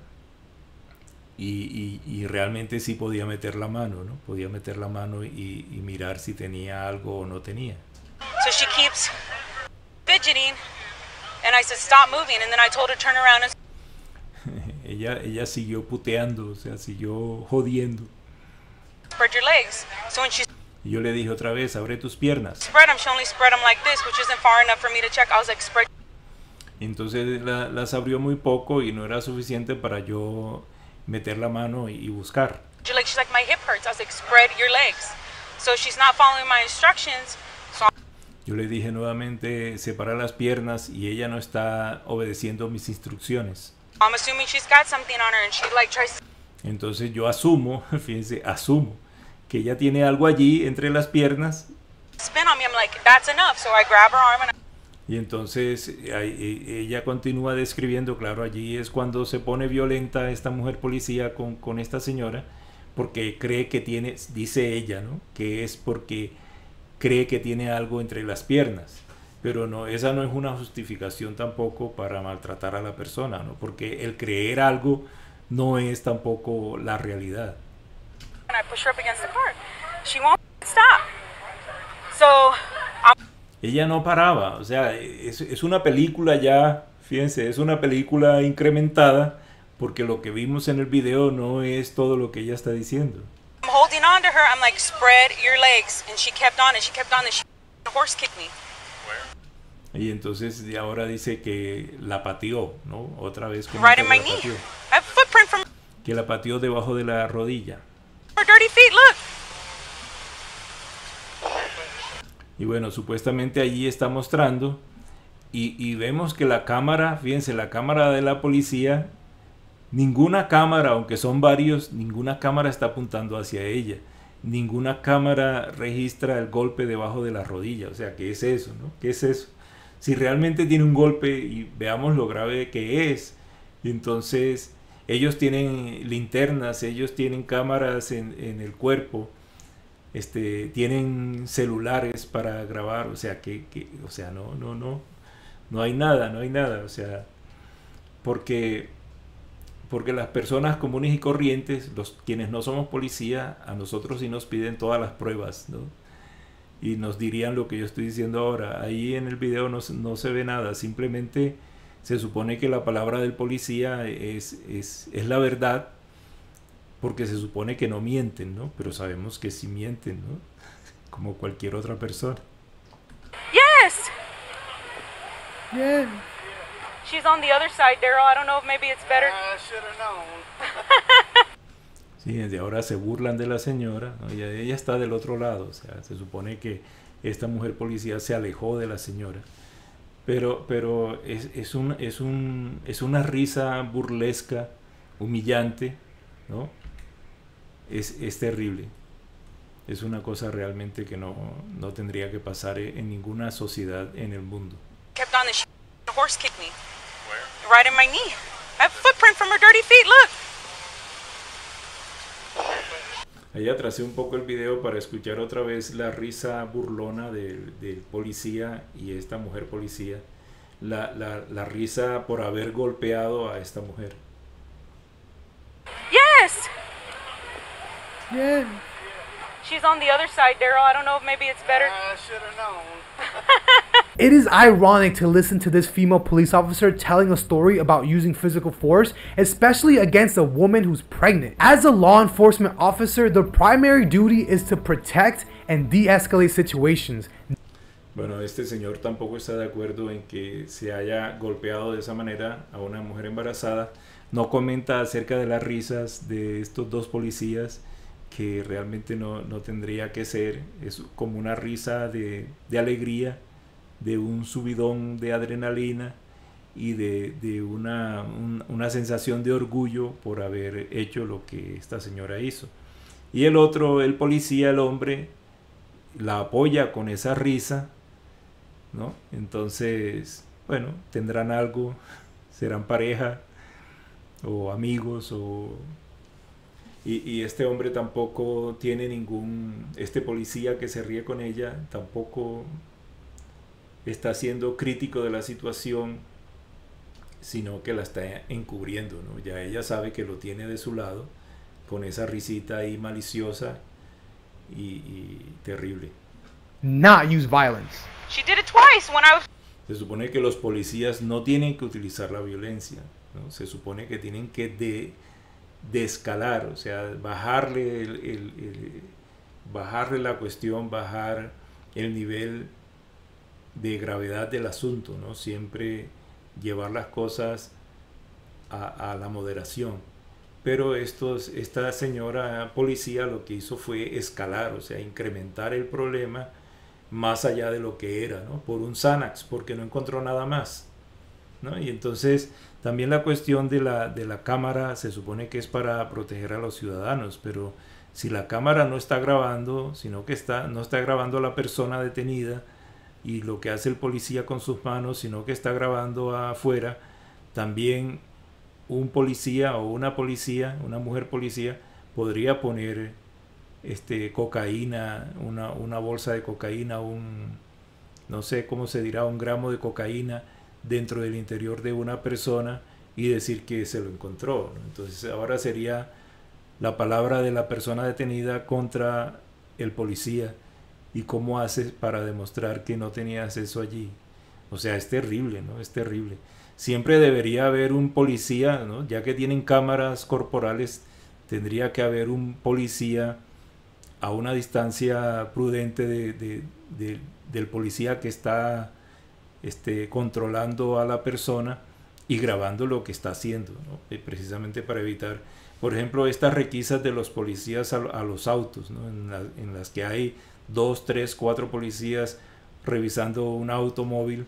Y realmente sí podía meter la mano, ¿no? Podía meter la mano y mirar si tenía algo o no tenía. So she keeps fidgeting, and I said, stop moving, and then I told her turn around and Ella siguió puteando, o sea, siguió jodiendo. spread your legs. So when she Y yo le dije otra vez, abre tus piernas. spread them, she only spread them like this, which isn't far enough for me to check. I was like, spread Entonces las abrió muy poco y no era suficiente para yo meter la mano y buscar. your legs. She's like, my hip hurts. I was like, spread your legs. So she's not following my instructions. So Yo le dije nuevamente, separa las piernas y ella no está obedeciendo mis instrucciones. I'm assuming she's got something on her, and she like tries to Entonces yo asumo, fíjense, asumo que ella tiene algo allí entre las piernas. spin on me. I'm like, that's enough. So I grab her arm and Y entonces ella continúa describiendo, claro, allí es cuando se pone violenta esta mujer policía con esta señora, porque cree que tiene, dice ella, ¿no? Que es porque cree que tiene algo entre las piernas. Pero no, esa no es una justificación tampoco para maltratar a la persona, ¿no? Porque el creer algo no es tampoco la realidad. I push her up against the car. She won't stop. So Ella no paraba, o sea, es una película ya, fíjense, es una película incrementada, porque lo que vimos en el video no es todo lo que ella está diciendo. I'm holding on to her. I'm like, spread your legs. And she kept on and she kept on and she horse kicked me. Y entonces ahora dice que la pateó, ¿no? Otra vez como Right que in my la knee. pateó. I have footprint from Que la pateó debajo de la rodilla. her dirty feet. Look. Y bueno, supuestamente allí está mostrando y vemos que la cámara, fíjense, la cámara de la policía, ninguna cámara, aunque son varios, ninguna cámara está apuntando hacia ella. Ninguna cámara registra el golpe debajo de la rodilla. O sea, ¿qué es eso, no? ¿Qué es eso? Si realmente tiene un golpe y veamos lo grave que es. Y entonces ellos tienen linternas, ellos tienen cámaras en el cuerpo. Tienen celulares para grabar, o sea, o sea, no hay nada, o sea, porque las personas comunes y corrientes, quienes no somos policía, a nosotros sí nos piden todas las pruebas, ¿no? Y nos dirían lo que yo estoy diciendo ahora. Ahí en el video no se ve nada, simplemente se supone que la palabra del policía es la verdad, porque se supone que no mienten, ¿no? Pero sabemos que sí mienten, ¿no? Como cualquier otra persona. Yes. Yeah. She's on the other side, Daryl. I don't know if maybe it's better. I should have known. Sí, desde ahora se burlan de la señora, ¿no? Ella está del otro lado, o sea, se supone que esta mujer policía se alejó de la señora. Pero es una risa burlesca, humillante, ¿no? Es terrible. Es una cosa realmente que no tendría que pasar en ninguna sociedad en el mundo. Kept on and she horse kicked me. Where? Right in my knee. I have footprint from her dirty feet. Look. Ahí atrasé un poco el video para escuchar otra vez la risa burlona del policía y esta mujer policía. La risa por haber golpeado a esta mujer. Yes. Yeah. She's on the other side, Daryl. I don't know if maybe it's better. I should have known. It is ironic to listen to this female police officer telling a story about using physical force, especially against a woman who's pregnant. As a law enforcement officer, the primary duty is to protect and de-escalate situations. Bueno, este señor tampoco está de acuerdo en que se haya golpeado de esa manera a una mujer embarazada. No comenta acerca de las risas de estos dos policías, que realmente no tendría que ser. Es como una risa de alegría, de un subidón de adrenalina, y de una sensación de orgullo por haber hecho lo que esta señora hizo. Y el otro, el policía, el hombre, la apoya con esa risa, ¿no? Entonces, bueno, tendrán algo, serán pareja o amigos y este hombre tampoco tiene este policía que se ríe con ella tampoco está siendo crítico de la situación, sino que la está encubriendo, ¿no? Ya ella sabe que lo tiene de su lado con esa risita ahí maliciosa y terrible. Not use violence. She did it twice when I was. Se supone que los policías no tienen que utilizar la violencia, ¿no? Se supone que tienen que descalar, o sea, bajarle la cuestión, bajar el nivel de gravedad del asunto, ¿no? Siempre llevar las cosas a la moderación. Pero esta señora policía lo que hizo fue escalar, o sea, incrementar el problema más allá de lo que era, ¿no? Por un Xanax, porque no encontró nada más, ¿no? Y entonces también la cuestión de la cámara se supone que es para proteger a los ciudadanos, pero si la cámara no está grabando, sino que no está grabando a la persona detenida y lo que hace el policía con sus manos, sino que está grabando afuera, también un policía o una mujer policía podría poner cocaína, una bolsa de cocaína, no sé cómo se dirá, 1 gramo de cocaína dentro del interior de una persona y decir que se lo encontró, ¿no? Entonces ahora sería la palabra de la persona detenida contra el policía y cómo haces para demostrar que no tenías eso allí. O sea, es terrible, ¿no? Es terrible. Siempre debería haber un policía, ¿no? Ya que tienen cámaras corporales, tendría que haber un policía a una distancia prudente del policía que está controlando a la persona y grabando lo que está haciendo, ¿no? Precisamente para evitar, por ejemplo, estas requisas de los policías a los autos, ¿no? En las que hay 2, 3, 4 policías revisando un automóvil.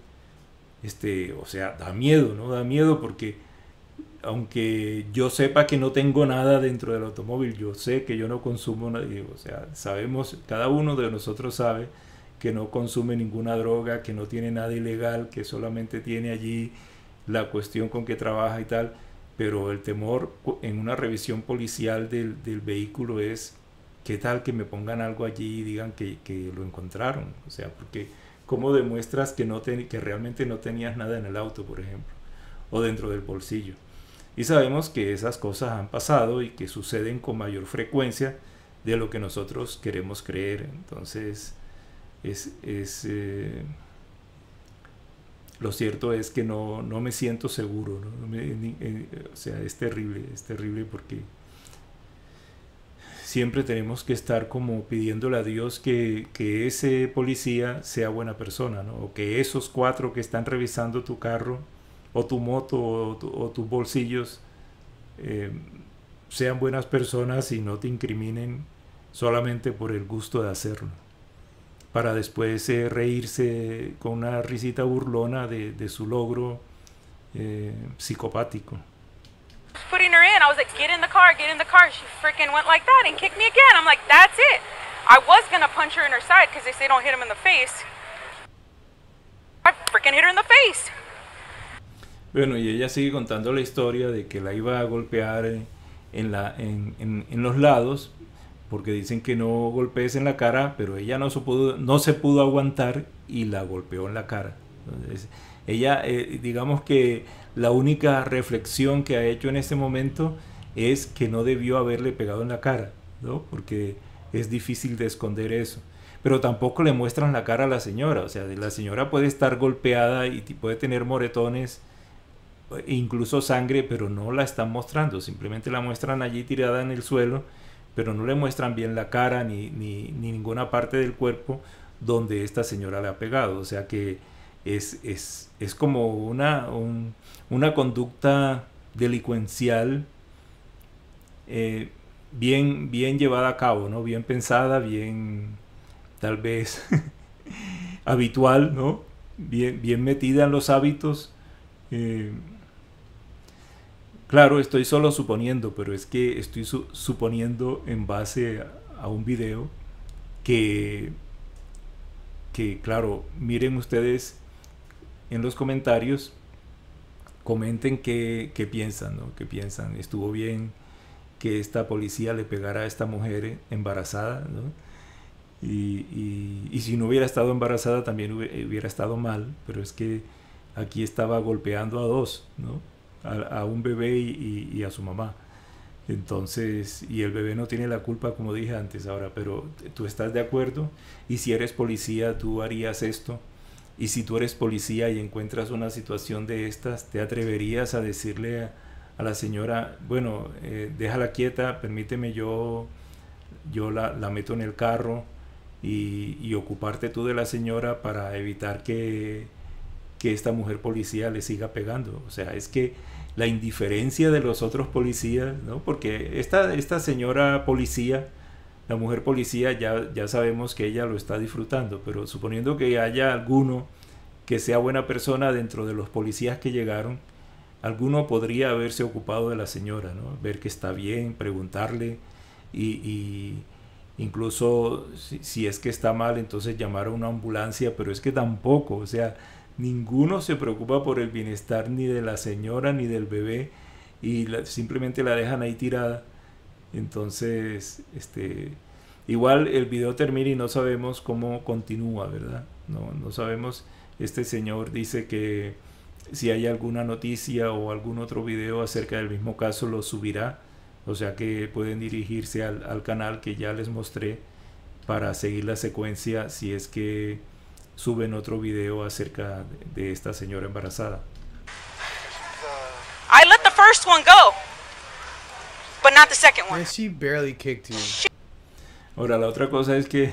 O sea, da miedo, ¿no? Da miedo porque aunque yo sepa que no tengo nada dentro del automóvil, yo sé que yo no consumo nada, o sea, sabemos, cada uno de nosotros sabe que no consume ninguna droga, que no tiene nada ilegal, que solamente tiene allí la cuestión con que trabaja y tal, pero el temor en una revisión policial del vehículo es, ¿qué tal que me pongan algo allí y digan que lo encontraron? O sea, porque ¿cómo demuestras que realmente no tenías nada en el auto, por ejemplo, o dentro del bolsillo? Y sabemos que esas cosas han pasado y que suceden con mayor frecuencia de lo que nosotros queremos creer. Entonces, lo cierto es que no me siento seguro, ¿no? O sea, es terrible porque siempre tenemos que estar como pidiéndole a Dios que ese policía sea buena persona, ¿no? O que esos 4 que están revisando tu carro o tu moto o tus bolsillos sean buenas personas y no te incriminen solamente por el gusto de hacerlo, para después reírse con una risita burlona de su logro psicopático. Putting her in, I was like, get in the car. She freaking went like that and kicked me again. I'm like, that's it. I was gonna punch her in her side because they say don't hit him in the face. I freaking hit her in the face. Bueno, y ella sigue contando la historia de que la iba a golpear en los lados, porque dicen que no golpees en la cara, pero ella no se pudo aguantar y la golpeó en la cara. Entonces, ella, digamos que la única reflexión que ha hecho en este momento es que no debió haberle pegado en la cara, ¿no? Porque es difícil de esconder eso. Pero tampoco le muestran la cara a la señora. O sea, la señora puede estar golpeada y puede tener moretones, incluso sangre, pero no la están mostrando. Simplemente la muestran allí tirada en el suelo, pero no le muestran bien la cara ni ninguna parte del cuerpo donde esta señora le ha pegado. O sea que es como una conducta delincuencial bien llevada a cabo, ¿no? Bien pensada, bien tal vez habitual, ¿no? Bien metida en los hábitos Eh, claro, estoy solo suponiendo, pero es que estoy suponiendo en base a un video que, claro, miren ustedes en los comentarios, comenten qué piensan, ¿no? ¿Qué piensan? ¿Estuvo bien que esta policía le pegara a esta mujer embarazada, ¿no? Y si no hubiera estado embarazada también hubiera estado mal, pero es que aquí estaba golpeando a dos, ¿no? A un bebé y a su mamá. Entonces, y el bebé no tiene la culpa, como dije antes ahora, pero tú estás de acuerdo, y si eres policía, tú harías esto. Y si tú eres policía y encuentras una situación de estas, ¿te atreverías a decirle a la señora, bueno, déjala quieta, permíteme, yo la meto en el carro y ocuparte tú de la señora para evitar que esta mujer policía le siga pegando? O sea, es que la indiferencia de los otros policías, ¿no? Porque esta señora policía, la mujer policía, ya sabemos que ella lo está disfrutando, pero suponiendo que haya alguno que sea buena persona dentro de los policías que llegaron, alguno podría haberse ocupado de la señora, ¿no? Ver que está bien, preguntarle y incluso si es que está mal, entonces llamar a una ambulancia, pero es que tampoco, o sea, ninguno se preocupa por el bienestar ni de la señora ni del bebé y simplemente la dejan ahí tirada. Entonces, igual el video termina y no sabemos cómo continúa, ¿verdad? No sabemos. Este señor dice que si hay alguna noticia o algún otro video acerca del mismo caso lo subirá, o sea que pueden dirigirse al canal que ya les mostré para seguir la secuencia si es que suben otro video acerca de esta señora embarazada. I let the first one go, but not the second one. Man, she barely kicked you. Ahora, la otra cosa es que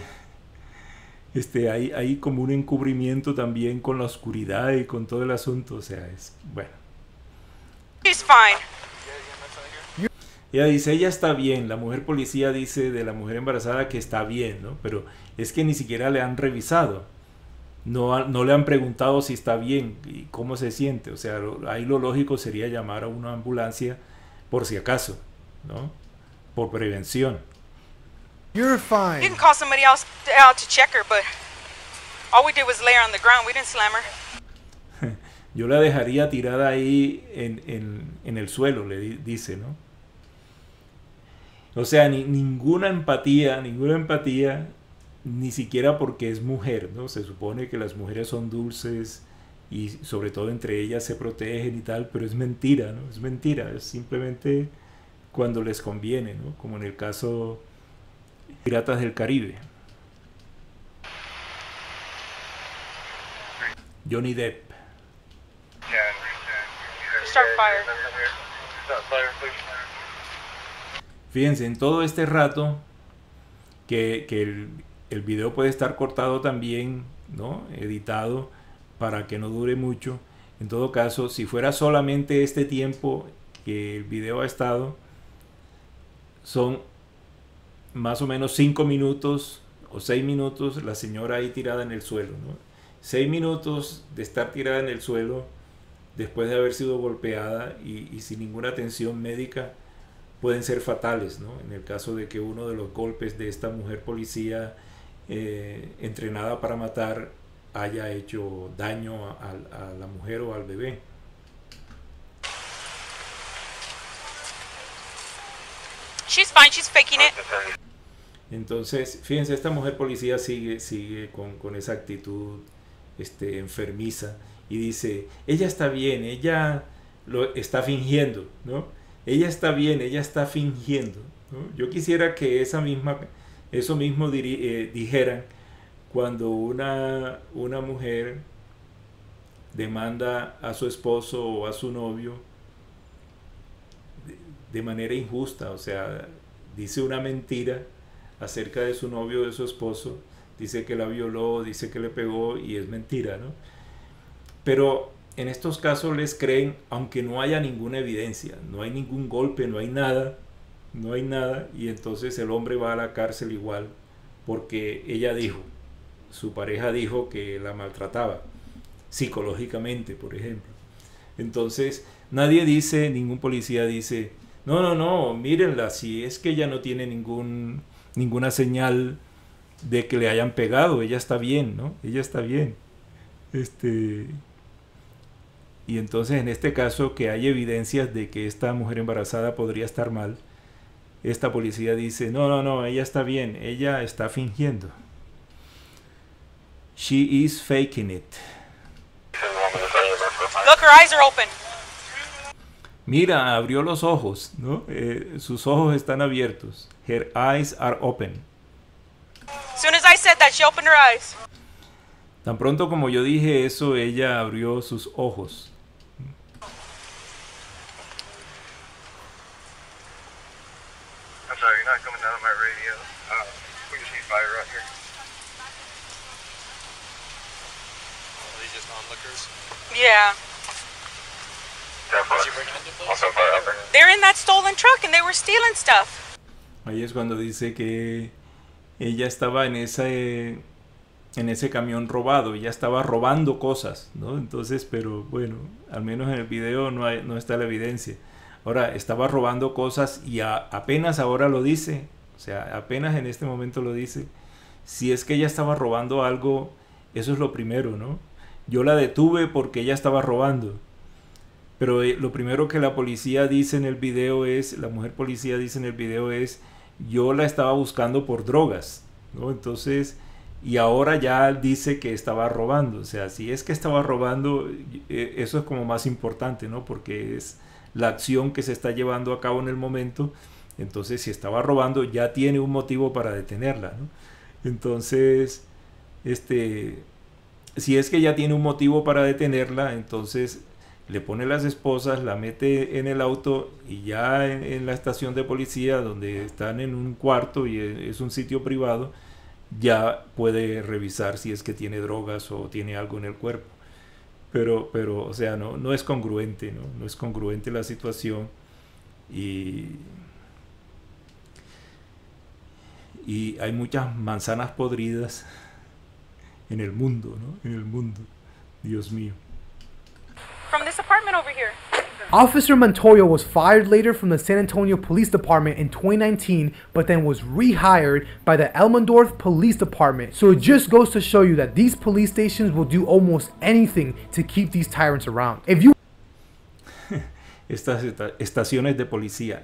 hay como un encubrimiento también con la oscuridad y con todo el asunto, o sea, es bueno. She's fine. Ella dice, ella está bien, la mujer policía dice de la mujer embarazada que está bien, ¿no? Pero es que ni siquiera le han revisado, no le han preguntado si está bien y cómo se siente, o sea, ahí lo lógico sería llamar a una ambulancia por si acaso, ¿no? Por prevención. You're You fine. can call somebody else out to check her, but all we did was lay her on the ground. We didn't slam her. Yo la dejaría tirada ahí en el suelo, le dice, ¿no? O sea, ninguna empatía, ni siquiera porque es mujer, ¿no? Se supone que las mujeres son dulces y sobre todo entre ellas se protegen y tal, pero es mentira, ¿no? Es mentira, es simplemente cuando les conviene, ¿no? Como en el caso Piratas del Caribe. Johnny Depp. Start fire. Fíjense, en todo este rato que el video puede estar cortado también, ¿no? Editado para que no dure mucho. En todo caso, si fuera solamente este tiempo que el video ha estado, son más o menos 5 minutos o 6 minutos la señora ahí tirada en el suelo, ¿no? 6 minutos de estar tirada en el suelo después de haber sido golpeada y sin ninguna atención médica pueden ser fatales, ¿no? En el caso de que uno de los golpes de esta mujer policía entrenada para matar haya hecho daño a la mujer o al bebé. She's fine. She's faking it. Entonces, fíjense, esta mujer policía sigue con esa actitud enfermiza y dice, ella está bien, ella lo está fingiendo, ¿no? Ella está bien, ella está fingiendo, ¿no? Yo quisiera que eso mismo dijeran cuando una mujer demanda a su esposo o a su novio de manera injusta, o sea, dice una mentira acerca de su novio o de su esposo, dice que la violó, dice que le pegó y es mentira, ¿no? Pero en estos casos les creen aunque no haya ninguna evidencia, no hay ningún golpe, no hay nada, y entonces el hombre va a la cárcel igual porque ella dijo, su pareja dijo que la maltrataba psicológicamente, por ejemplo. Entonces, nadie dice, ningún policía dice, no, no, no, mírenla, si es que ella no tiene ninguna señal de que le hayan pegado, ella está bien, ¿no? Ella está bien. Este, y entonces en este caso que hay evidencias de que esta mujer embarazada podría estar mal, esta policía dice, no, no, no, ella está bien, ella está fingiendo. She is faking it. Look, her eyes are open. Mira, abrió los ojos, ¿no? Sus ojos están abiertos. Her eyes are open. As soon as I said that, she opened her eyes. Tan pronto como yo dije eso, ella abrió sus ojos. I'm sorry, you're not coming down on my radio. We just need fire out here. Are these just onlookers? Yeah. Also fire out there. They're in that stolen truck and they were stealing stuff. Ahí es cuando dice que ella estaba en ese camión robado, ella estaba robando cosas, ¿no? Entonces, pero bueno, al menos en el video no está la evidencia. Ahora, estaba robando cosas y apenas ahora lo dice, o sea, apenas en este momento lo dice. Si es que ella estaba robando algo, eso es lo primero, ¿no? Yo la detuve porque ella estaba robando. Pero lo primero que la policía dice en el video es, la mujer policía dice en el video es, yo la estaba buscando por drogas, ¿no? Entonces, y ahora ya dice que estaba robando. O sea, si es que estaba robando, eso es como más importante, ¿no? Porque es la acción que se está llevando a cabo en el momento. Entonces, si estaba robando, ya tiene un motivo para detenerla, ¿no? Entonces, si es que ya tiene un motivo para detenerla, entonces le pone las esposas, la mete en el auto y ya en la estación de policía, donde están en un cuarto y es un sitio privado, ya puede revisar si es que tiene drogas o tiene algo en el cuerpo. Pero o sea, no es congruente, ¿no? No es congruente la situación y hay muchas manzanas podridas en el mundo, ¿no? En el mundo. Dios mío. From this apartment over here. Officer Montoya was fired later from the San Antonio Police Department in 2019, but then was rehired by the Elmendorf Police Department. So it just goes to show you that these police stations will do almost anything to keep these tyrants around. If you Estas estaciones de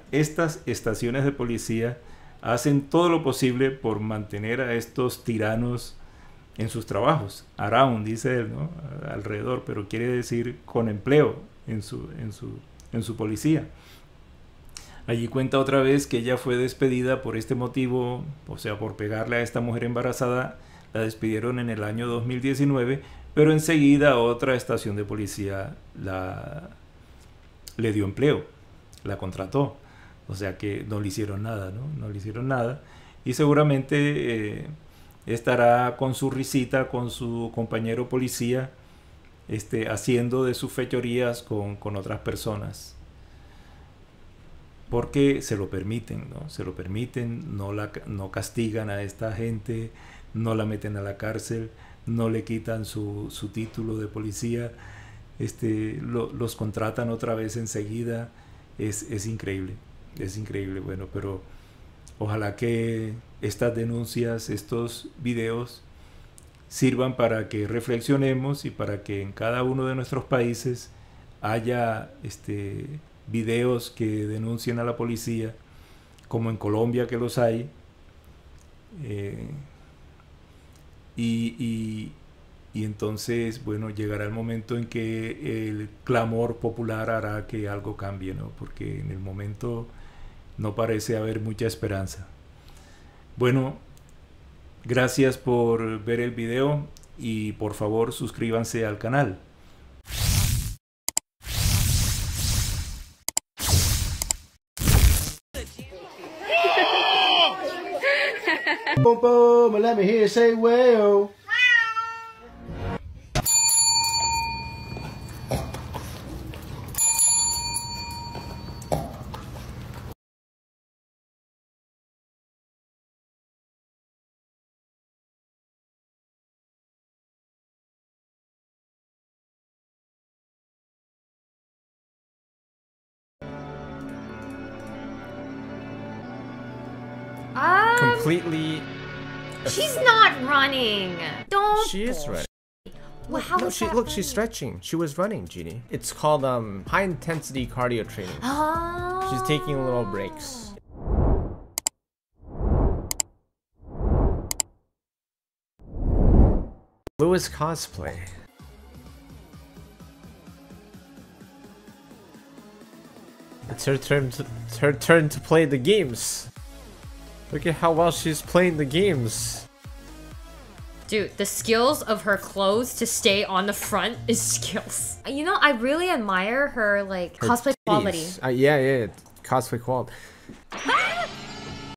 policía hacen todo lo posible por mantener a estos tiranos en sus trabajos. Around, dice él, ¿no? Alrededor, pero quiere decir con empleo en su policía. Allí cuenta otra vez que ella fue despedida por este motivo, o sea, por pegarle a esta mujer embarazada. La despidieron en el año 2019, pero enseguida otra estación de policía le dio empleo, la contrató. O sea que no le hicieron nada, ¿no? No le hicieron nada. Y seguramente estará con su risita, con su compañero policía, haciendo de sus fechorías con otras personas. Porque se lo permiten, ¿no? Se lo permiten, no castigan a esta gente, no la meten a la cárcel, no le quitan su título de policía, los contratan otra vez enseguida. Es increíble, es increíble. Bueno, pero ojalá que estas denuncias, estos videos sirvan para que reflexionemos y para que en cada uno de nuestros países haya videos que denuncien a la policía, como en Colombia que los hay, y entonces, bueno, llegará el momento en que el clamor popular hará que algo cambie, ¿no? Porque en el momento no parece haber mucha esperanza. Bueno, gracias por ver el video y por favor suscríbanse al canal. Boom, boom, and let me hear you say, well. completely. She's not running. Don't. She is running. Well, how No, is she that look. She's running? stretching. She was running, Genie. It's called high intensity cardio training. Oh. She's taking little breaks. Lewis cosplay. It's her turn to play the games. Look at how well she's playing the games. Dude, the skills of her clothes to stay on the front is skills. You know, I really admire her like Her cosplay quality. titties. Yeah, cosplay quality.